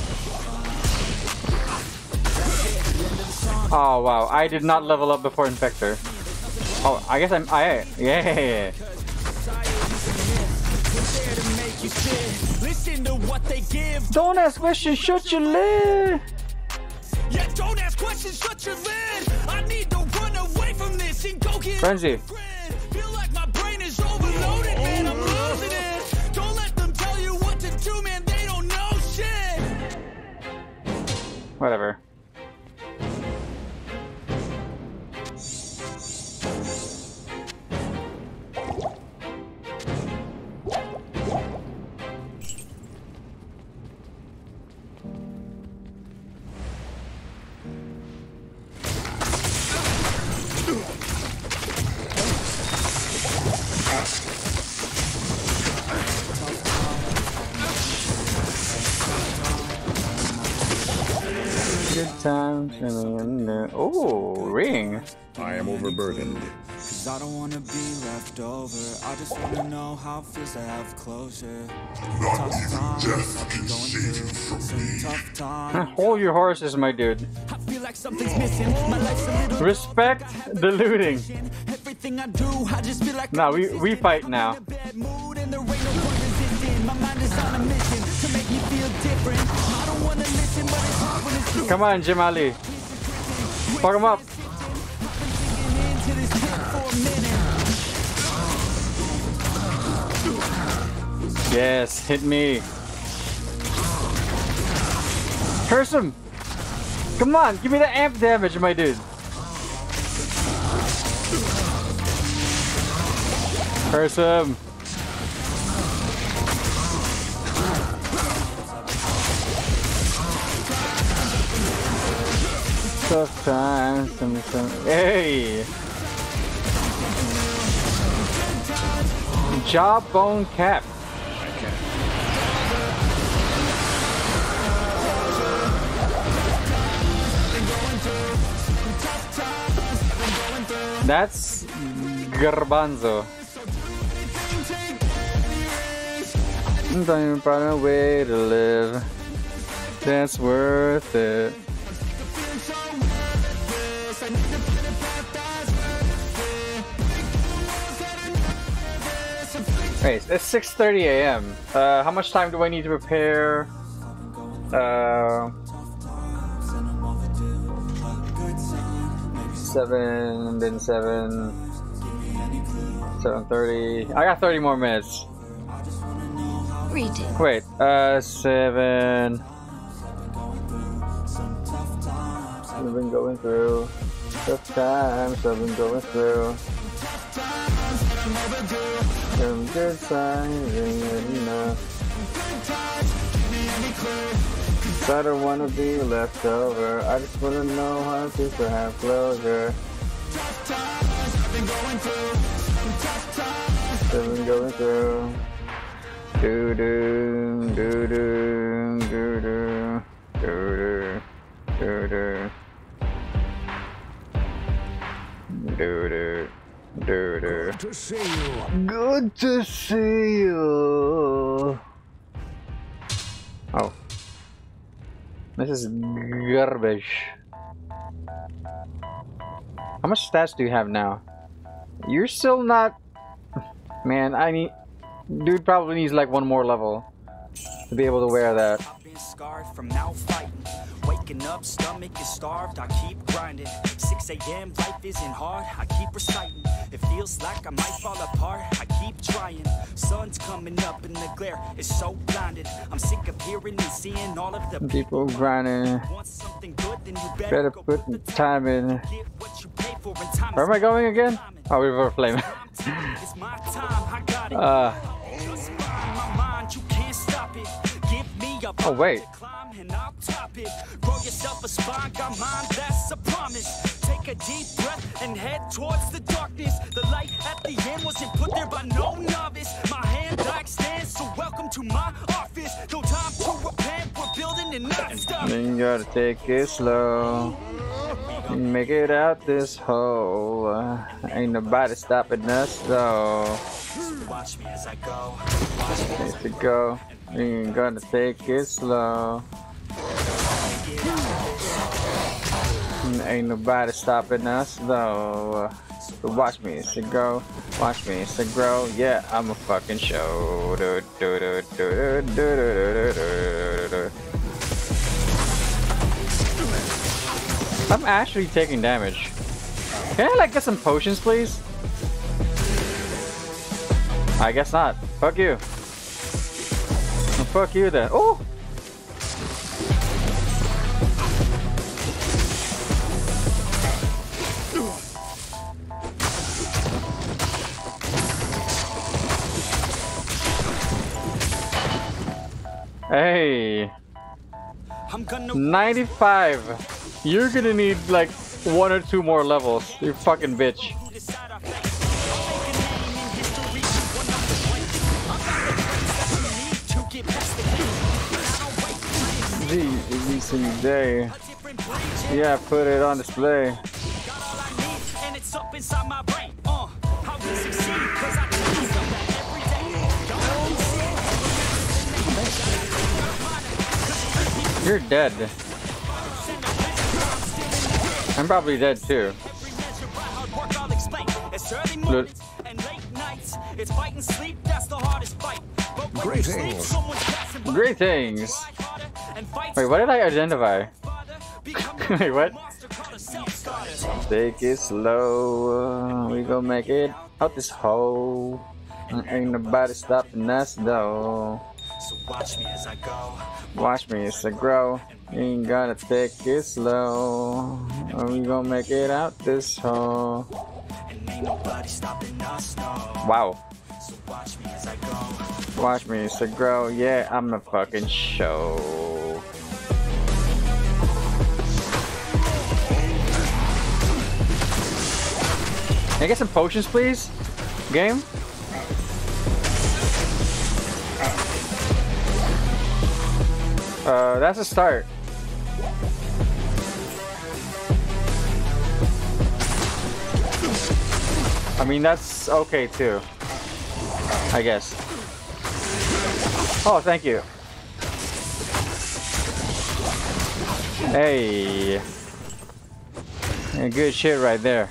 Oh wow, I did not level up before Infector. Oh, I guess I'm I yeah. listen to what they give. Don't ask questions, shut your lid. Yeah, don't ask questions, shut your lid. I need to run away from this and go get Frenzy. Feel like my brain is overloaded, man. I'm losing it. Don't let them tell you what to do, man. They don't know shit. Whatever. Good times in the oh ring. I am overburdened. Cause I don't wanna be left over. I just wanna know how it feels to have closure. Not even death can save you from me. Tough time. Hold your horses, my dude. I feel like something's missing. My life's a little Respect the looting. everything I do, I just feel like Now we we fight now. bad mood and there ain't no point resisting. My mind is on a mission to make me feel different. I don't wanna listen, but it's hard when it's true. Come on, Jim Ali. Fuck him up. Into this pit for a minute. Yes, hit me. Curse him. Come on, give me the amp damage, my dude. Curse him. Tough times. Some, some. Hey. Jawbone cap. That's Garbanzo. I'm trying to find a way to live that's worth it. Wait, it's six thirty a m Uh, how much time do I need to prepare? Uh, seven, then seven, seven thirty. I got thirty more minutes. Reading. Wait, uh, seven. I've been going through tough times. I've been going through. Some good signs ain't enough. I don't wanna be left over. I just wanna know how to to have closure. I've been going through. Do do do do do do do do do do do. Good to see you. Good to see you. Oh. This is garbage. How much stats do you have now? You're still not... Man, I need... Dude probably needs like one more level to be able to wear that. I've been scarred from now fighting. Wake waking up, stomach is starved, I keep grinding. Six A M, life isn't hard, I keep reciting. It feels like I might fall apart, I keep trying. Sun's coming up and the glare is so blinded. I'm sick of hearing and seeing all of the People grinding. want something good, then you better, Better go put the time in. get what you pay for, and time Where am I going again? Oh, we were playing. It's my time, I got it. uh, Just find my mind, you can't stop it. Give me a Oh, wait. to climb and I'll top it. Grow yourself a spine, got mine, that's a promise. Take a deep breath and head towards the darkness. The light at the end wasn't put there by no novice. My hand I extend, so welcome to my office. No time to repent, we're building and not stopping. then you gotta take it slow. Make it out this hole. Uh, ain't nobody stopping us though. Watch me as I go. Need to go. You ain't gonna take it slow. Ain't nobody stopping us though. So watch me as I go. Watch me as I grow. Yeah, I'm a fucking show. Do, do, do, do, do, do, do, do, do. I'm actually taking damage. Can I like get some potions, please? I guess not. Fuck you. Well, fuck you then. Oh! Hey, I'm gonna ninety-five. You're gonna need like one or two more levels. You fucking bitch. decide our fate. Make a name in history, one of the greats. I got the brains that we need to get past the gate. And I don't wait for Gee, every single day. a different breed. Yeah, put it on display. Got all I need, and it's up inside my brain. Uh, how we succeed, cause I do stuff that every day. Don't You're dead. I'm probably dead too. every measure by hard work, I'll explain. It's early mornings and late nights. It's fight and sleep, that's the hardest fight. But when you sleep, Greetings. someone's passing by. Greetings. Try harder and fight Wait, what did I identify? farther. Become Wait, a what? monster called a self-starter. Take it slow. We gon' make it out this hole. Ain't nobody stopping us though. So watch me as I go. Watch me as I grow. You ain't gotta take it slow. We gon' make it out this hole. And ain't nobody stopping us, no. Wow. So watch me as I go. Watch me as I grow. Yeah, I'm a fucking show. Can I get some potions, please? Game? Uh, that's a start. I mean, that's okay too. I guess. Oh, thank you. Hey. Yeah, good shit right there.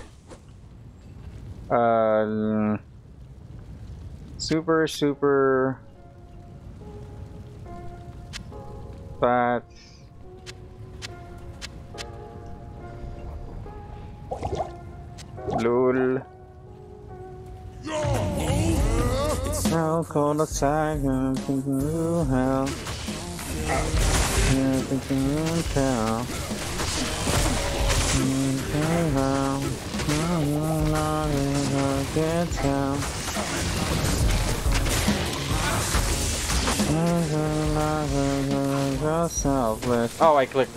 Uh, super, super. But. Lol. So cold outside, I'm thinking of hell. I'm thinking of hell. I can't tell. Selfless. Oh, I clicked.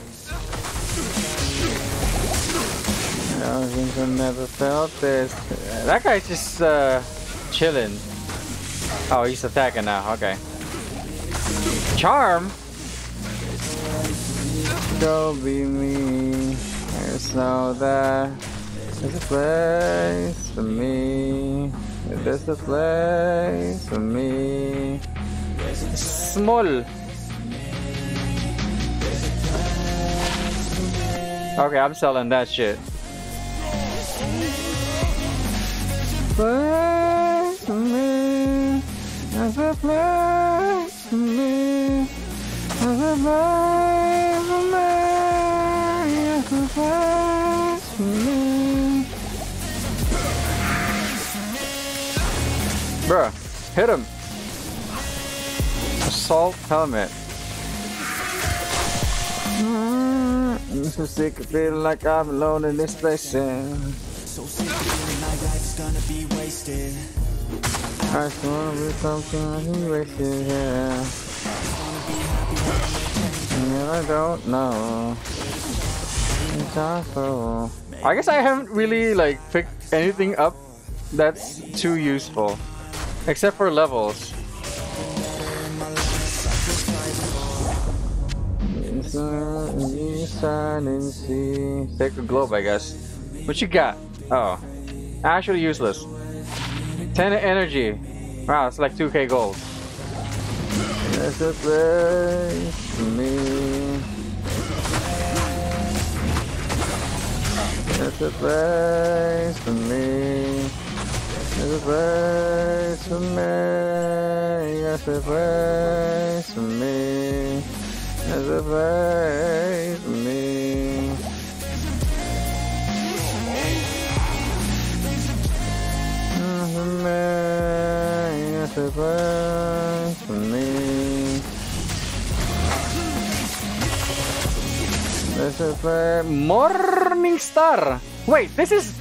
I think I never felt this. That guy's just uh, chilling. Oh, he's attacking now. Okay. Charm. Go be me. There's no that. There's a place for me. There's a place for me. Small. Okay, I'm selling that shit. Place for me. There's a place for me. There's a place for me. Bruh, hit him. Assault helmet. Mm, I'm so sick of feeling like I'm alone in this place. Yeah. So sick of feeling my life's gonna be wasted. I just wanna be something I can waste it, yeah. Yeah, I don't know. It's awful. I guess I haven't really like picked anything up that's too useful, except for levels. Take a globe, I guess. What you got? Oh, actually useless. ten energy. Wow, it's like two K gold. There's a place for me. There's a place for me. There's a place for me. There's a place for me. There's a place for me. There's a place for me. There's a place. Morning Star. Wait, this is.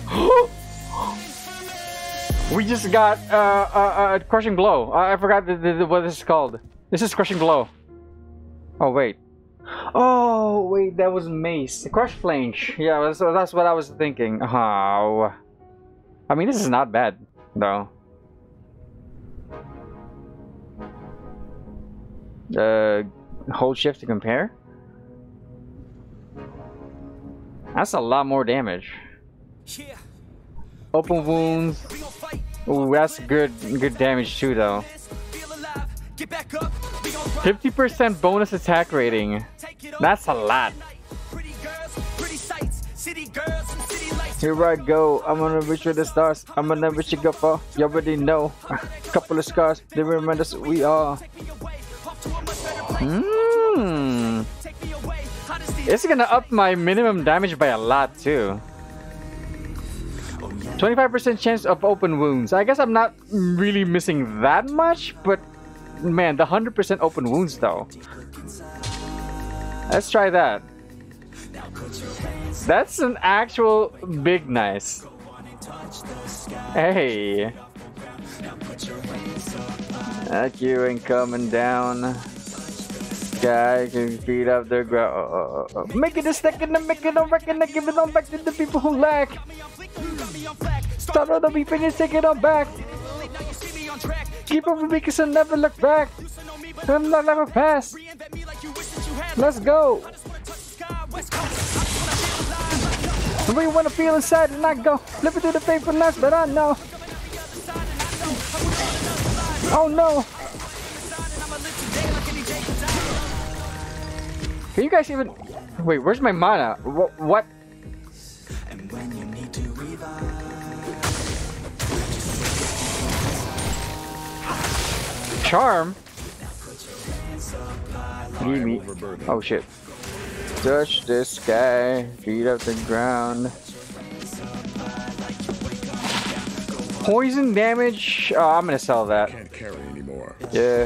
We just got uh, uh, uh Crushing Blow. Uh, I forgot the, the, the, what this is called. This is Crushing Blow. Oh wait. Oh wait, that was Mace. Crush Flange. Yeah, that's, that's what I was thinking. Oh. I mean, this is not bad though. Uh, hold shift to compare. That's a lot more damage. Open wounds. Ooh, that's good. Good damage too, though. fifty percent bonus attack rating. That's a lot. Here I go. I'm gonna reach for the stars. I'm gonna reach you go for. You already know. A couple of scars. They remind us who we are. Mmm. It's gonna up my minimum damage by a lot too. twenty-five percent chance of open wounds. I guess I'm not really missing that much, but man, the one hundred percent open wounds though. Let's try that. That's an actual big nice. Hey. That you ain't coming down. Guy can feed up their ground. Oh, oh, oh. Make it a second and make it on record and give it on back to the people who lack. Start all the beeping and take it on back. Keep up with me cause I'll never look back. I'm not never pass. Let's go. We wanna feel inside and not go. Live it to the faithfulness, but I know. Oh no. Can you guys even... Wait, where's my mana? What? What? Charm? Give me... Oh shit. Touch the sky, feet up the ground. Poison damage? Oh, I'm gonna sell that. Can't carry anymore. Yeah.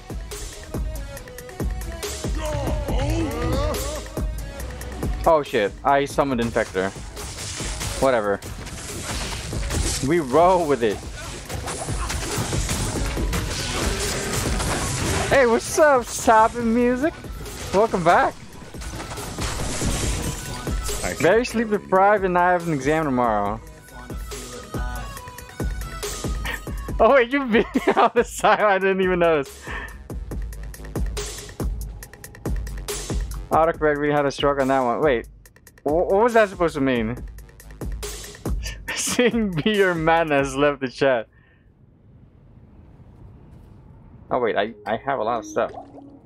Oh shit, I summoned Infector. Whatever. We roll with it. Hey, what's up, Stopping Music? Welcome back. Very sleep deprived and I have an exam tomorrow. Oh wait, you've been on the side, I didn't even notice. Autocorrect really had a stroke on that one. Wait, what was that supposed to mean? Seeing be your man has left the chat. Oh wait, I, I have a lot of stuff.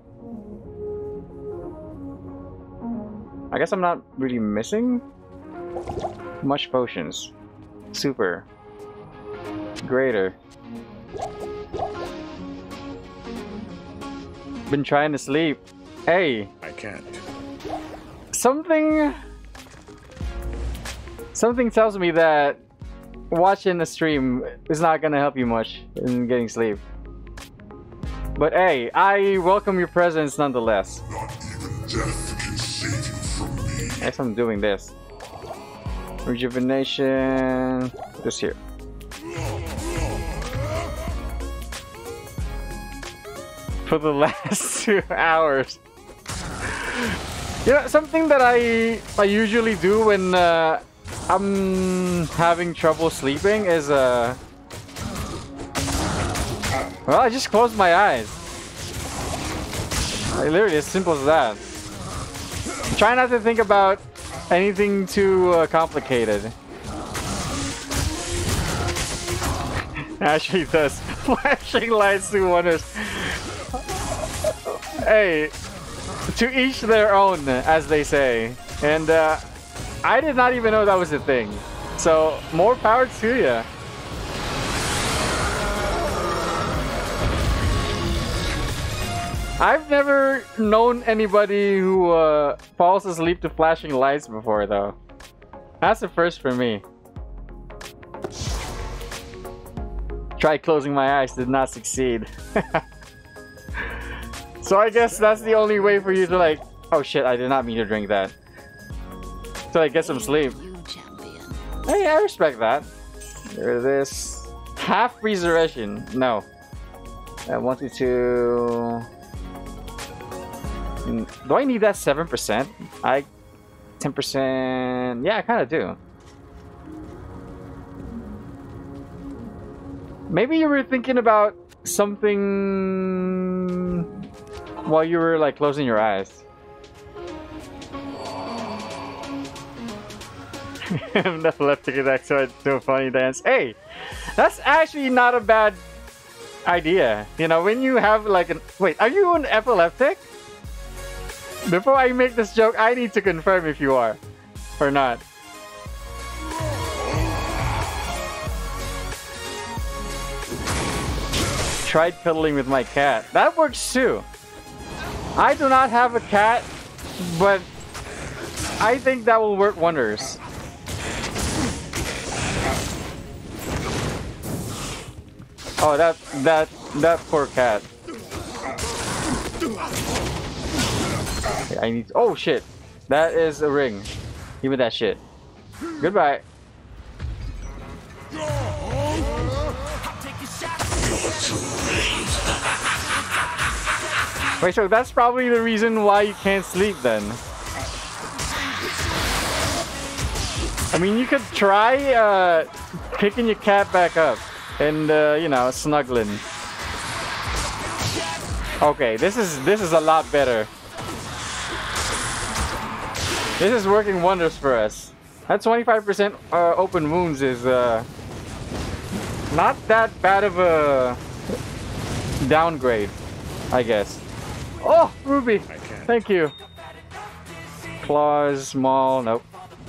I guess I'm not really missing much potions. Super. Greater. Been trying to sleep. Hey. I can't. Something... Something tells me that watching the stream is not gonna help you much in getting sleep. But hey, I welcome your presence nonetheless. Not even death can save you from me. Guess I'm doing this. Rejuvenation. Just here. For the last two hours. You know, something that I I usually do when uh, I'm having trouble sleeping is uh well, I just close my eyes. Like, literally as simple as that. Try not to think about anything too uh, complicated. Actually does. Flashing lights do wonders. Hey, to each their own, as they say. And uh, I did not even know that was a thing. So, more power to you. I've never known anybody who uh, falls asleep to flashing lights before, though. That's the first for me. Tried closing my eyes, did not succeed. So I guess that's the only way for you to like... Oh shit, I did not mean to drink that. So I get some sleep. Hey, I respect that. There's this... Half resurrection. No. I wanted to... Do I need that seven percent? I... ten percent... Yeah, I kind of do. Maybe you were thinking about something while you were like closing your eyes. Enough left to get so I do a funny dance. Hey, that's actually not a bad idea. You know, when you have like an... Wait, are you an epileptic? Before I make this joke, I need to confirm if you are or not. Tried cuddling with my cat. That works too. I do not have a cat, but I think that will work wonders. Oh, that that that poor cat. Okay, I need. Oh shit! That is a ring. Give me that shit. Goodbye. Wait, so that's probably the reason why you can't sleep then. I mean, you could try uh, picking your cat back up and uh, you know, snuggling. Okay, this is this is a lot better. This is working wonders for us. That twenty-five percent uh, open wounds is uh, not that bad of a downgrade, I guess. Oh, Ruby! Thank you. Claws, small, nope.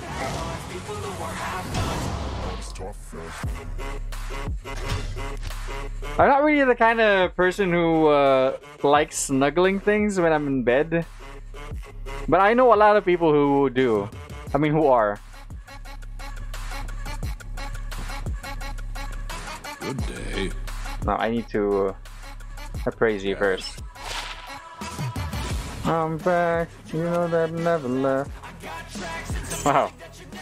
I'm not really the kind of person who uh, likes snuggling things when I'm in bed. But I know a lot of people who do. I mean, who are. Good day. No, I need to uh, appraise you first. I'm back, you know that never left. Wow.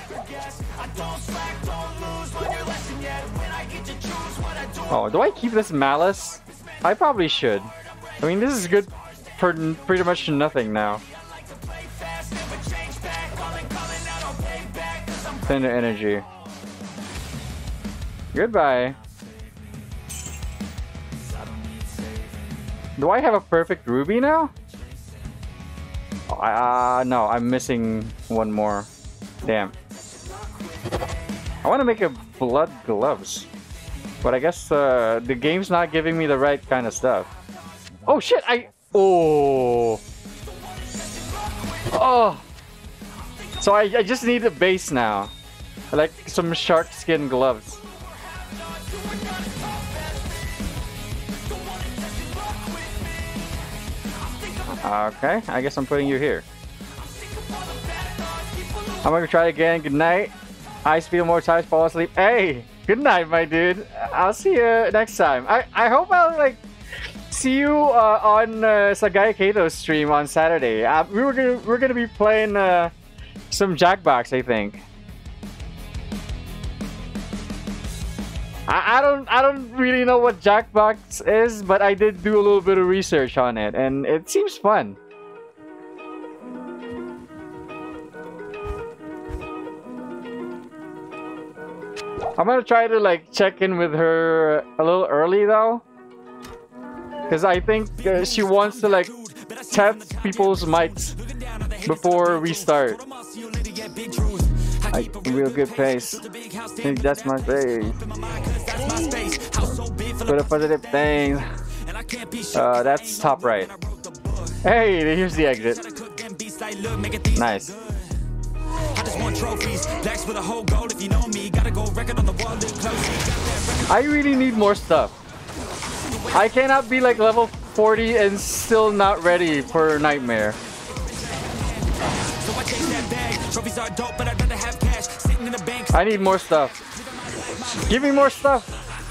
Oh, do I keep this malice? I probably should. I mean, this is good for pretty much nothing now. Tender energy. Goodbye. Do I have a perfect ruby now? Ah, uh, no, I'm missing one more. Damn. I want to make a blood gloves. But I guess uh, the game's not giving me the right kind of stuff. Oh shit, I... Oh. Oh. So I, I just need a base now. I like some shark skin gloves. Okay, I guess I'm putting you here. I'm gonna try again. Good night. Eyes feel more tired, fall asleep. Hey, good night, my dude. I'll see you next time. I, I hope I'll like see you uh, on uh, Sagaya Kato's stream on Saturday. Uh, we were gonna we're gonna be playing uh, some Jackbox, I think. I, I don't I don't really know what Jackbox is, but I did do a little bit of research on it, and it seems fun. I'm gonna try to like check in with her a little early though, because I think uh, she wants to like test people's mics before we start. Like real good pace. I think that's my face. Put a positive thing. Uh, that's top right. Hey, here's the exit. Nice. I really need more stuff. I cannot be like level forty and still not ready for Nightmare. I need more stuff. Give me more stuff.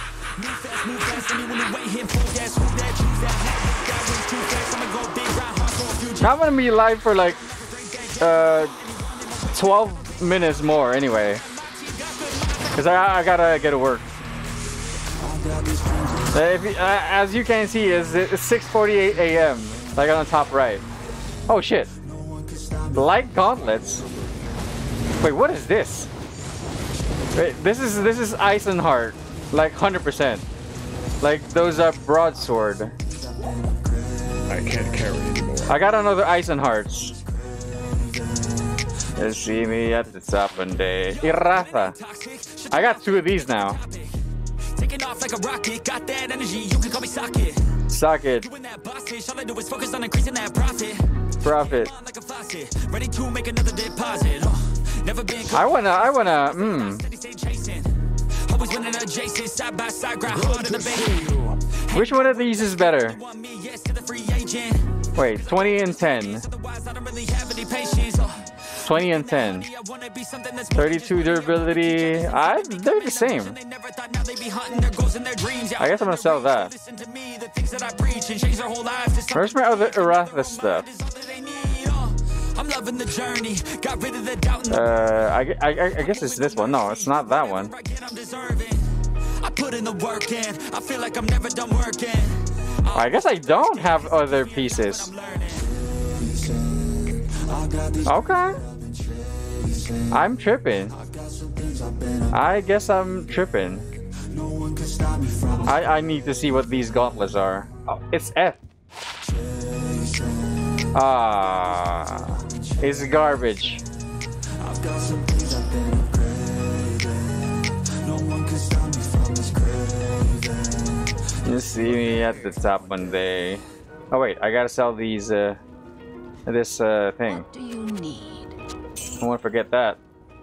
I'm gonna be live for like uh, twelve minutes more anyway, because I, I gotta get to work. Uh, if you, uh, as you can see, it's, it's six forty-eight A M like on the top right. Oh shit! Light gauntlets. Wait, what is this? Wait, this is this is Eisenheart, like one hundred percent. Like those are broadsword. I can't carry anymore. I got another Eisenhearts. You see me at the top one day. Iratha. I got two of these now. Taking off like a rocket, got that energy, you can call me socket. Socket. Doing that boss-ish, all I do is focus on increasing that profit. Profit. Like a faucet, ready to make another deposit. Never been I wanna, I wanna, mmm. Always winning adjacent, side by side, grind hard in the base. Which one of these is better? Wait, twenty and ten. twenty and ten. thirty-two durability. I, they're the same. I guess I'm gonna sell that. Where's my other Iratha stuff? Uh, I, I, I guess it's this one. No, it's not that one. I put in the work in. I feel like I'm never done working. I guess I don't have other pieces. Okay. I'm tripping. I guess I'm tripping. I, I need to see what these gauntlets are. Oh, it's F. Ah, it's garbage. You see me at the top one day. Oh wait, I gotta sell these. Uh, this uh, thing. What do you need? I won't forget that.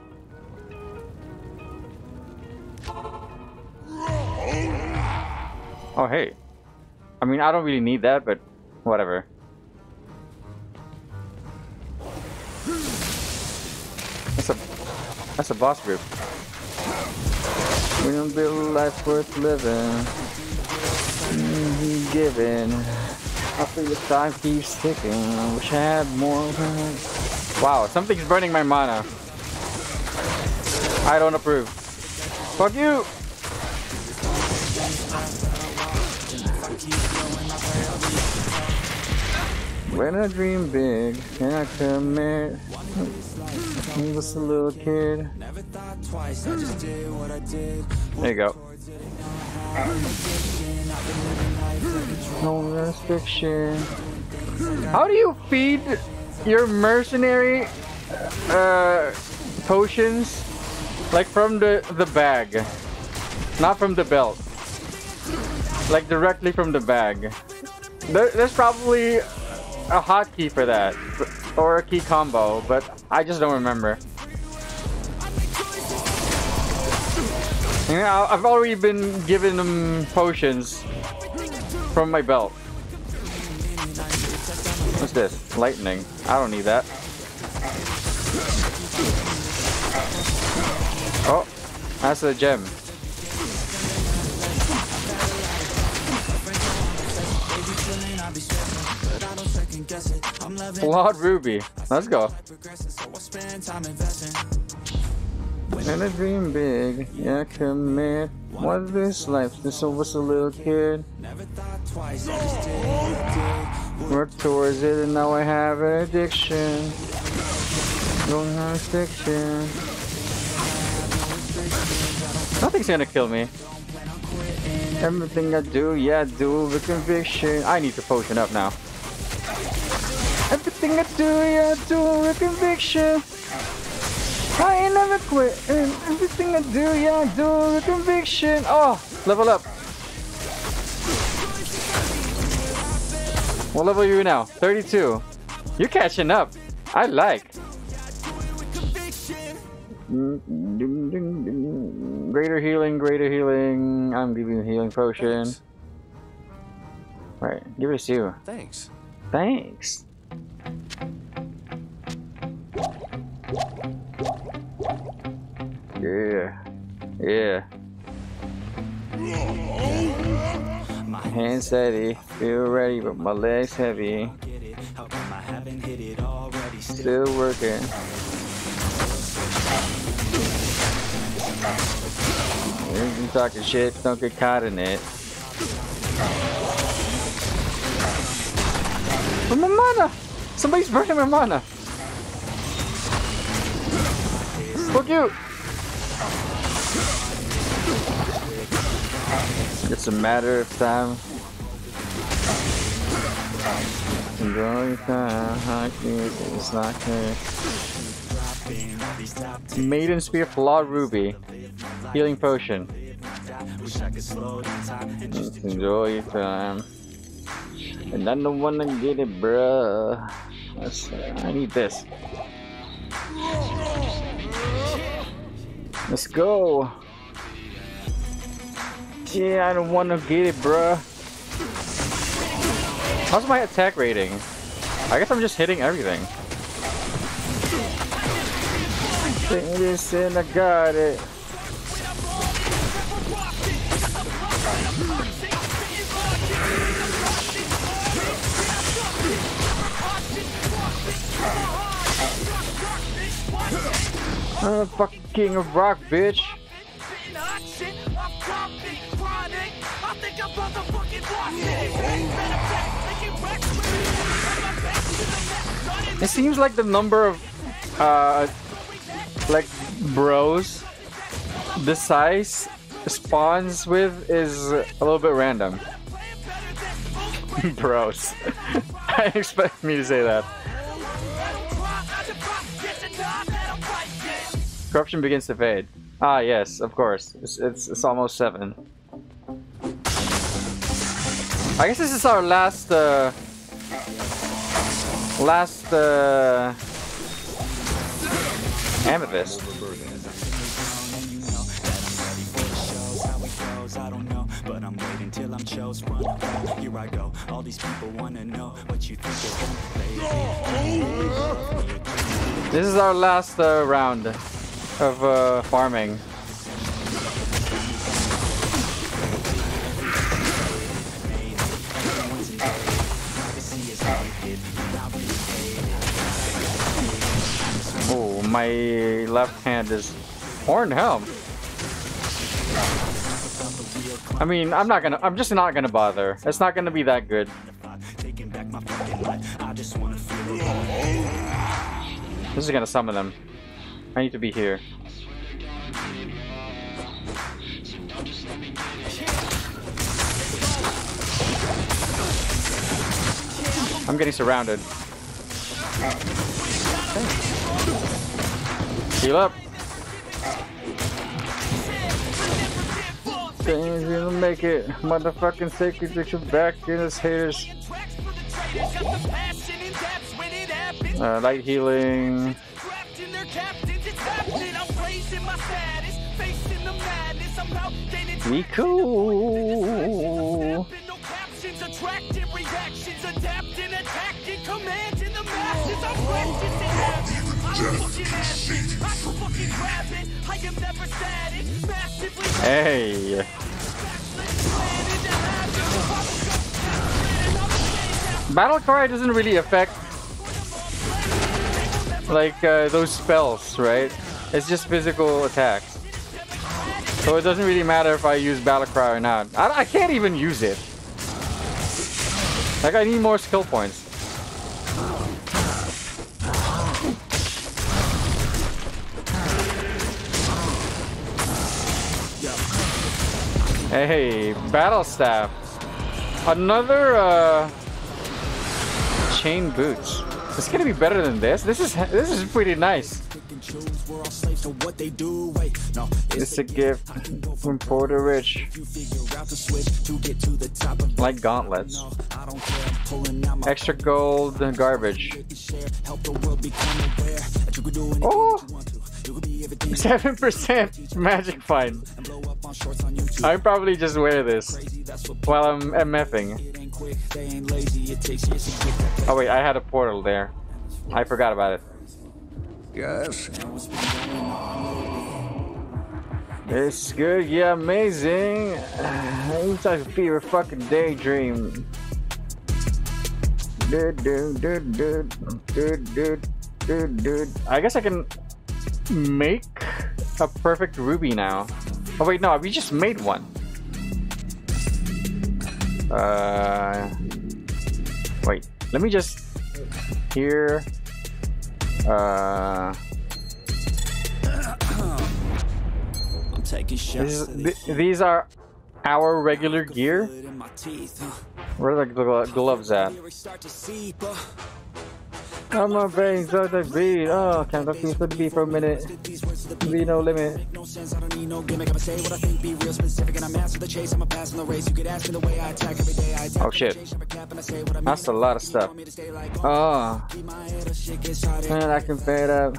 Oh hey. I mean, I don't really need that, but whatever. That's a that's a boss group. We don't build a life worth living. Mm, giving. I feel the time keeps ticking. I wish I had more. Wow, something's burning my mana. I don't approve. Fuck you! When I dream big, and I commit. He was a little kid. There you go. No restriction. How do you feed your mercenary uh, potions like from the the bag, not from the belt, like directly from the bag? There, there's probably a hotkey for that, or a key combo, but I just don't remember. You know, I've already been giving them potions from my belt. What's this? Lightning. I don't need that. Oh, that's a gem. Flawed ruby. Let's go. And I dream big, yeah, commit. What is this life since I was a little kid? Work towards it and now I have an addiction. Don't have addiction. Nothing's gonna kill me. Everything I do, yeah, I do with conviction. I need to potion up now. Everything I do, yeah, I do with conviction. I ain't never quit. And everything I do, yeah, I do with conviction. Oh, level up. What level are you now? thirty-two. You're catching up. I like. Greater healing, greater healing. I'm giving you a healing potion. Thanks. Right, give it to you. Thanks. Thanks. Yeah. Yeah. My hands steady, feel ready, but my legs heavy. Still working. You talking shit, don't get caught in it. Oh, my mana! Somebody's burning my mana! Fuck you! It's a matter of time. Enjoy time, it's not here. Maiden Spear, Flawed Ruby, Healing Potion. Just enjoy your time. And I don't wanna get it, bruh. Let's, uh, I need this. Let's go. Yeah, I don't wanna get it, bruh. How's my attack rating? I guess I'm just hitting everything. Take this and I got it. I'm the fucking king of rock, bitch. It seems like the number of uh like bros the size spawns with is a little bit random. Bros. I expect me to say that. Corruption begins to fade. Ah, yes, of course. It's, it's, it's almost seven. I guess this is our last, uh... Last, uh... Amethyst. I don't know, but I'm waiting till I'm chose. Here I go. All these people wanna know what you think of. This is our last uh, round of uh, farming. Oh, my left hand is Horn Helm. I mean, I'm not gonna, I'm just not gonna bother. It's not gonna be that good. This is gonna summon them. I need to be here. I'm getting surrounded. Heal up. Things gonna make it. Motherfucking sacred that you're back in his haters. Uh, light healing. Be cool. Hey. Battle cry doesn't really affect like uh, those spells, right? It's just physical attacks. So it doesn't really matter if I use battle cry or not. I, I can't even use it. Like I need more skill points. Hey, battle staff. Another uh, chain boots. It's gonna be better than this. This is this is pretty nice. It's a gift from Porter Rich. Like gauntlets. Extra gold and garbage. Oh! seven percent magic find. I probably just wear this while I'm MFing. Oh wait, I had a portal there. I forgot about it. Yes. It's good, yeah, amazing. It's like a fever fucking daydream. Dude, dude, dude, dude, dude, dude, dude, dude. I guess I can make a perfect ruby now. Oh wait, no, we just made one. Uh, wait, let me just here. Uh, I'm taking shots. th these are our regular gear. Where are the glo gloves at? I'm my veins start to beat. Oh, can't I feel the beat for a minute? Be no limit. Oh shit. That's a lot of stuff. Oh. Man, I can fade up.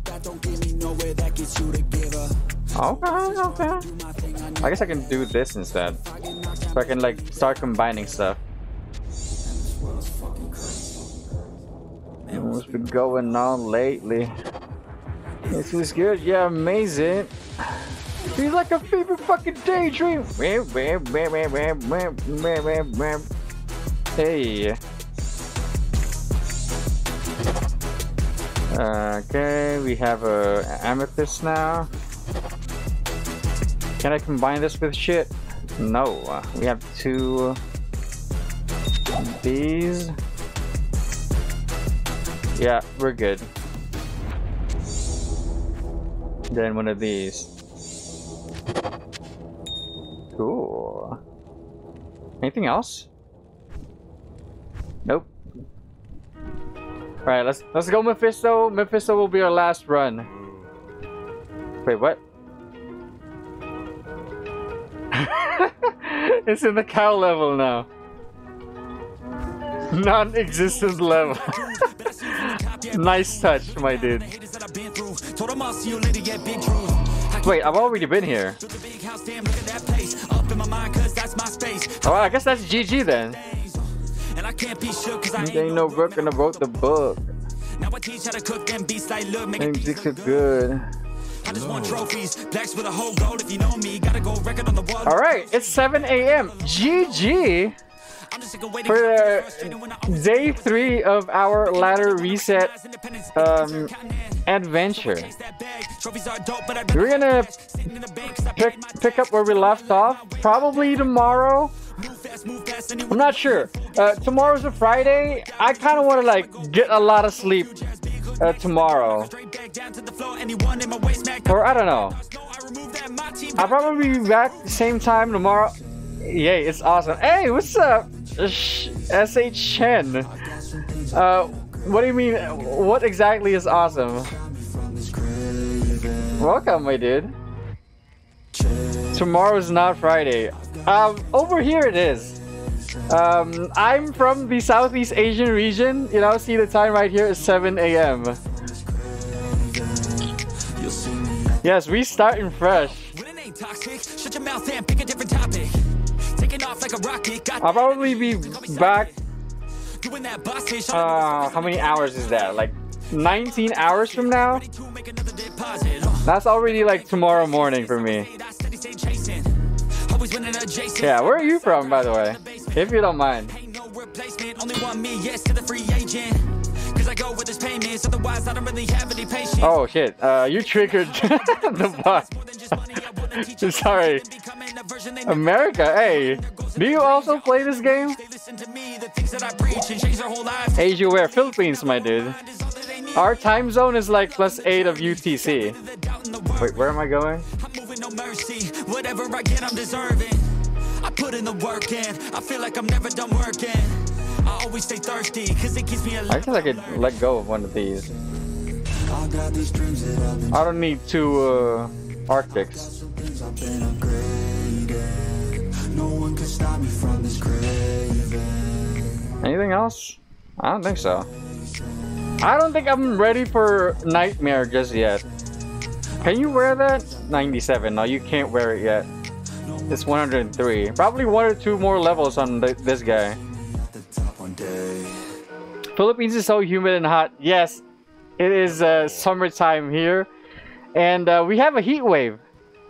Okay, okay. I guess I can do this instead. So I can like start combining stuff. What's been going on lately? This is good, yeah, amazing. He's like a fever fucking daydream. Hey. Okay, we have a amethyst now. Can I combine this with shit? No. We have two of these. Yeah, we're good. Then one of these. Cool. Anything else? Nope. Alright, let's let's go Mephisto. Mephisto will be our last run. Wait, what? It's in the cow level now. Non-existent level. Nice touch, my dude. Wait, I've already been here. Oh, I guess that's G G then. There ain't no book and I wrote the book. And dicks are good. Alright, it's seven A M G G for the day three of our ladder reset um, adventure. We're gonna pick, pick up where we left off, probably tomorrow. I'm not sure. Uh, tomorrow's a Friday. I kind of want to like get a lot of sleep uh, tomorrow. Or I don't know. I'll probably be back the same time tomorrow. Yay, it's awesome. Hey, what's up? S H Chen. Uh, what do you mean? What exactly is awesome? Welcome, my dude. Tomorrow's not Friday. Um, over here it is. Um, I'm from the Southeast Asian region. You know, see the time right here is seven A M Yes, we starting fresh. I'll probably be back. Uh, how many hours is that? Like nineteen hours from now? That's already like tomorrow morning for me. Yeah, where are you from, by the way? If you don't mind. Oh shit, uh, you triggered the bot. Sorry. America, hey. Do you also play this game? Asia where? Philippines, my dude. Our time zone is like plus eight of U T C. Wait, where am I going? Whatever I get, I'm deserving. I put in the work in. I feel like I'm never done working. I always stay thirsty, cause it keeps me alive. I guess I could let go of one of these. I don't need two uh, Arctics. Anything else? I don't think so. I don't think I'm ready for Nightmare just yet. Can you wear that? ninety-seven. No, you can't wear it yet. It's one hundred three. Probably one or two more levels on th this guy. Philippines is so humid and hot. Yes, it is uh, summertime here. And uh, we have a heat wave.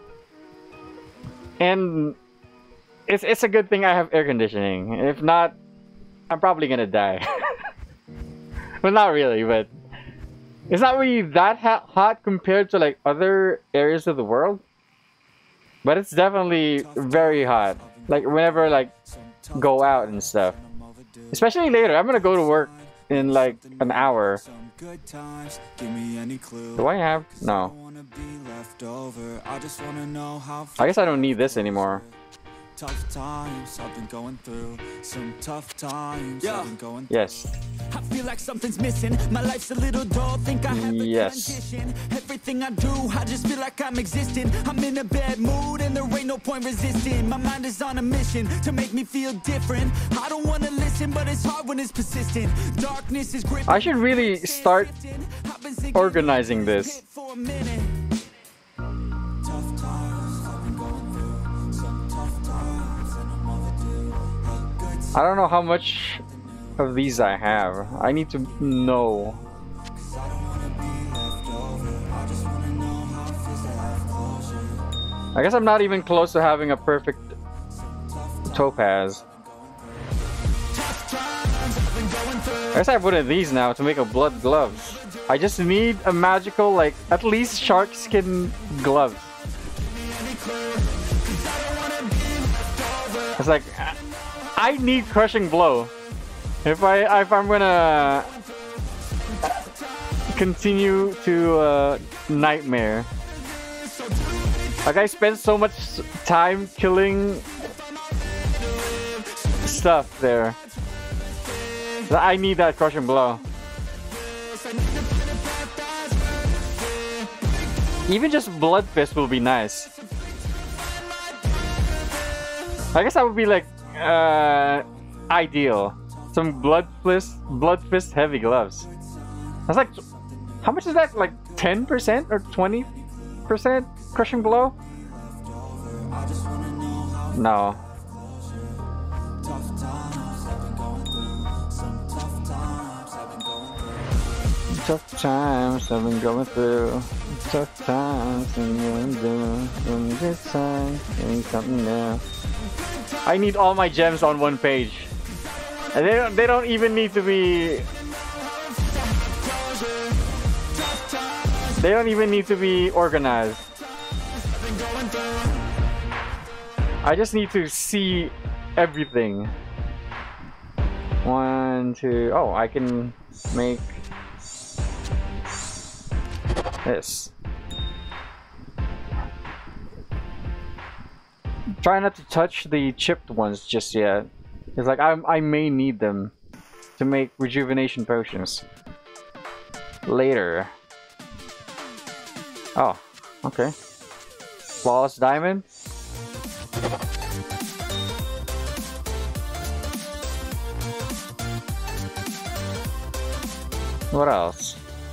And it's, it's a good thing I have air conditioning. If not, I'm probably gonna die. Well, not really, but it's not really that hot compared to like other areas of the world. But it's definitely very hot. Like whenever like go out and stuff. Especially later. I'm gonna go to work in like an hour. Do I have? No. I guess I don't need this anymore. Tough times I've been going through, some tough times I've been going through. Yes. I feel like something's missing. My life's a little dull. Think I have a yes. condition. Everything I do, I just feel like I'm existing. I'm in a bad mood and there ain't no point resisting. My mind is on a mission to make me feel different. I don't want to listen, but it's hard when it's persistent. Darkness is gripping. I should really start organizing this. I don't know how much of these I have. I need to know. I guess I'm not even close to having a perfect topaz. I guess I have one of these now to make a blood gloves. I just need a magical, like, at least shark skin gloves. It's like, I need crushing blow. If I if I'm gonna continue to uh, Nightmare. Like I spent so much time killing stuff there. That I need that crushing blow. Even just Blood Fist will be nice. I guess that would be like uh, ideal. Some Blood Fist, Blood Fist heavy gloves. That's like, how much is that? Like ten percent or twenty percent crushing blow? No. Tough times I've been going through. Tough times and going through. From this time, ain't something new. I need all my gems on one page. And they don't, they don't even need to be... They don't even need to be organized. I just need to see everything. One, two... Oh, I can make... this. Try not to touch the chipped ones just yet. It's like I, I may need them to make rejuvenation potions later. Oh, okay. Flawless diamond. What else?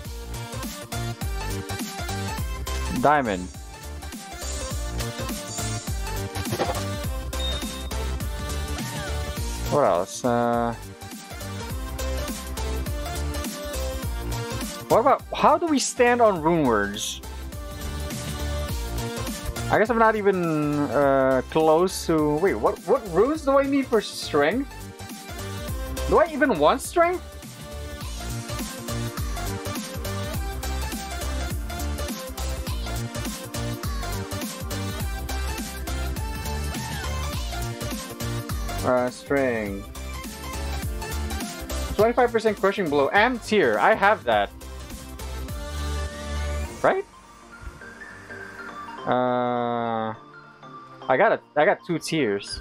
Diamond. What else? Uh, What about, how do we stand on rune words? I guess I'm not even uh, close to... Wait, what, what runes do I need for strength? Do I even want strength? Uh, strength. twenty-five percent crushing blow. Am tier. I have that. Right? Uh, I got a, I got two tiers.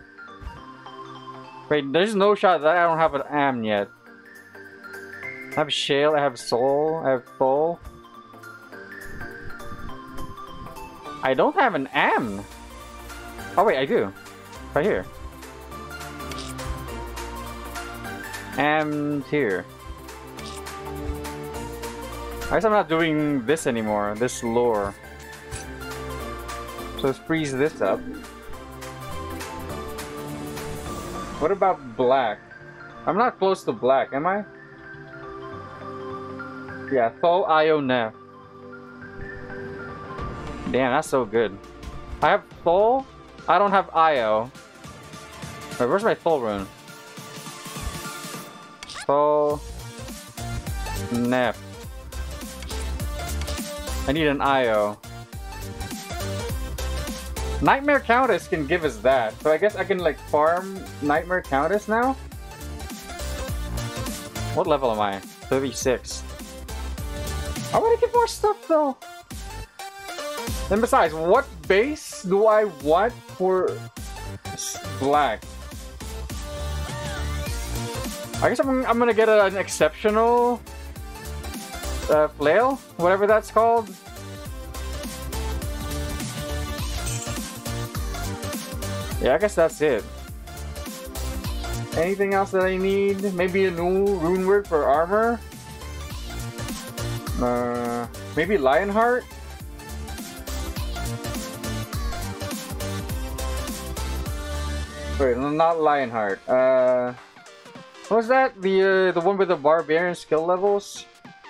Wait, there's no shot that I don't have an am yet. I have shale, I have soul, I have full. I don't have an am. Oh wait, I do. Right here. Am tier. I guess I'm not doing this anymore, this lore. So let's freeze this up. What about black? I'm not close to black, am I? Yeah, Thol Io Nef. Damn, that's so good. I have Thol, I don't have Io. Wait, where's my Thol rune? Thol Nef. I need an Io. Nightmare Countess can give us that, so I guess I can like farm Nightmare Countess now? What level am I? thirty-six. I want to get more stuff though! And besides, what base do I want for black? I guess I'm, I'm gonna get a, an exceptional uh, flail, whatever that's called. Yeah, I guess that's it. Anything else that I need? Maybe a new rune word for armor? Uh, maybe Lionheart? Wait, no, not Lionheart. Uh, what was that? The, uh, the one with the barbarian skill levels?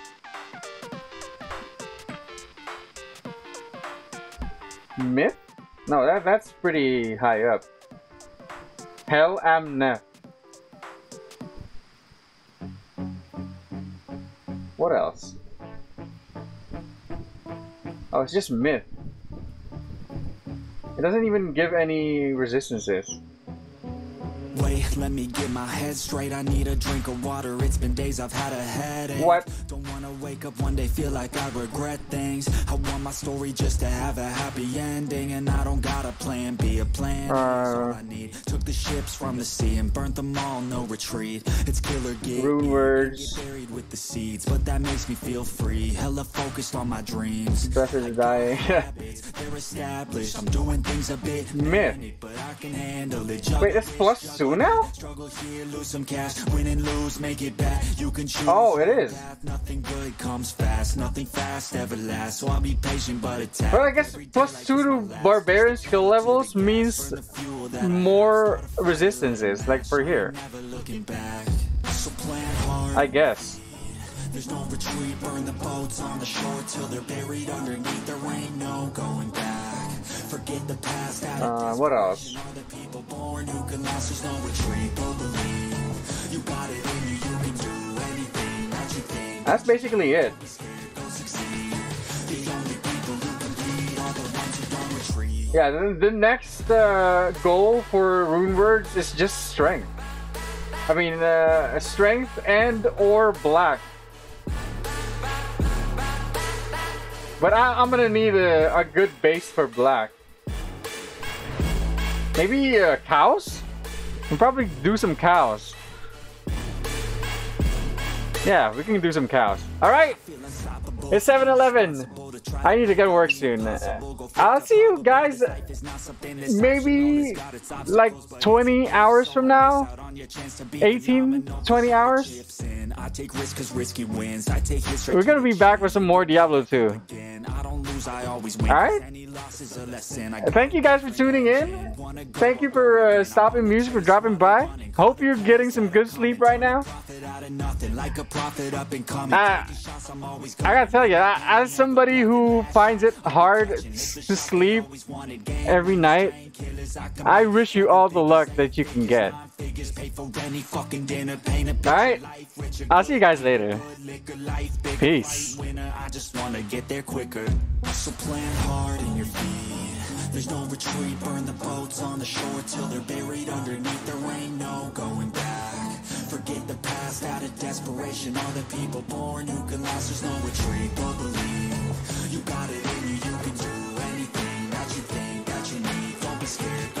Myth? No, that that's pretty high up. Hell am Nef. What else? Oh, it's just myth. It doesn't even give any resistances. Wait, let me get my head straight. I need a drink of water. It's been days I've had a headache. What? Don't wanna wake up one day, feel like I regret things. I want my story just to have a happy ending, and I don't got a plan B. A plan uh, is all I need. Took the ships from the sea and burnt them all, no retreat. It's killer gig. Rune words. Get buried with the seeds, but that makes me feel free. Hella focused on my dreams. Breath is dying. Habits, they're established. I'm doing things a bit myth. manic, but I can handle it. Wait, that's plus two now? Struggle here, lose some cash, win and lose, make it back. You can choose. Oh, it is. Nothing good comes fast, nothing fast ever lasts. So I'll be patient but attack. Well, I guess plus two to barbarian skill levels means more resistances, like for here. I guess. There's no retreat, burn the boats on the shore till they're buried underneath. There ain't no going back. Forget the past. Uh, what else? The people born who can last. There's no retreat. Don't believe you got it in you. You can do anything that you think. That's basically it. Yeah, the, the next uh, goal for rune words is just strength. I mean, uh, strength and or black. But I, I'm gonna need a, a good base for black. Maybe uh, cows? We'll probably do some cows. Yeah, we can do some cows. Alright! It's seven eleven. I need to get to work soon. I'll see you guys maybe like twenty hours from now. eighteen, twenty hours. We're gonna be back with some more Diablo two. Alright? Thank you guys for tuning in. Thank you for uh, stopping music, for dropping by. Hope you're getting some good sleep right now. Uh, I gotta tell you, as somebody who finds it hard to sleep every night, I wish you all the luck that you can get. Alright, I'll see you guys later. Peace. There's no retreat, burn the boats on the shore till they're buried underneath. There ain't no going back. Forget the past out of desperation. All the people born who can last. There's no retreat, but believe you got it in you. You can do anything that you think that you need. Don't be scared.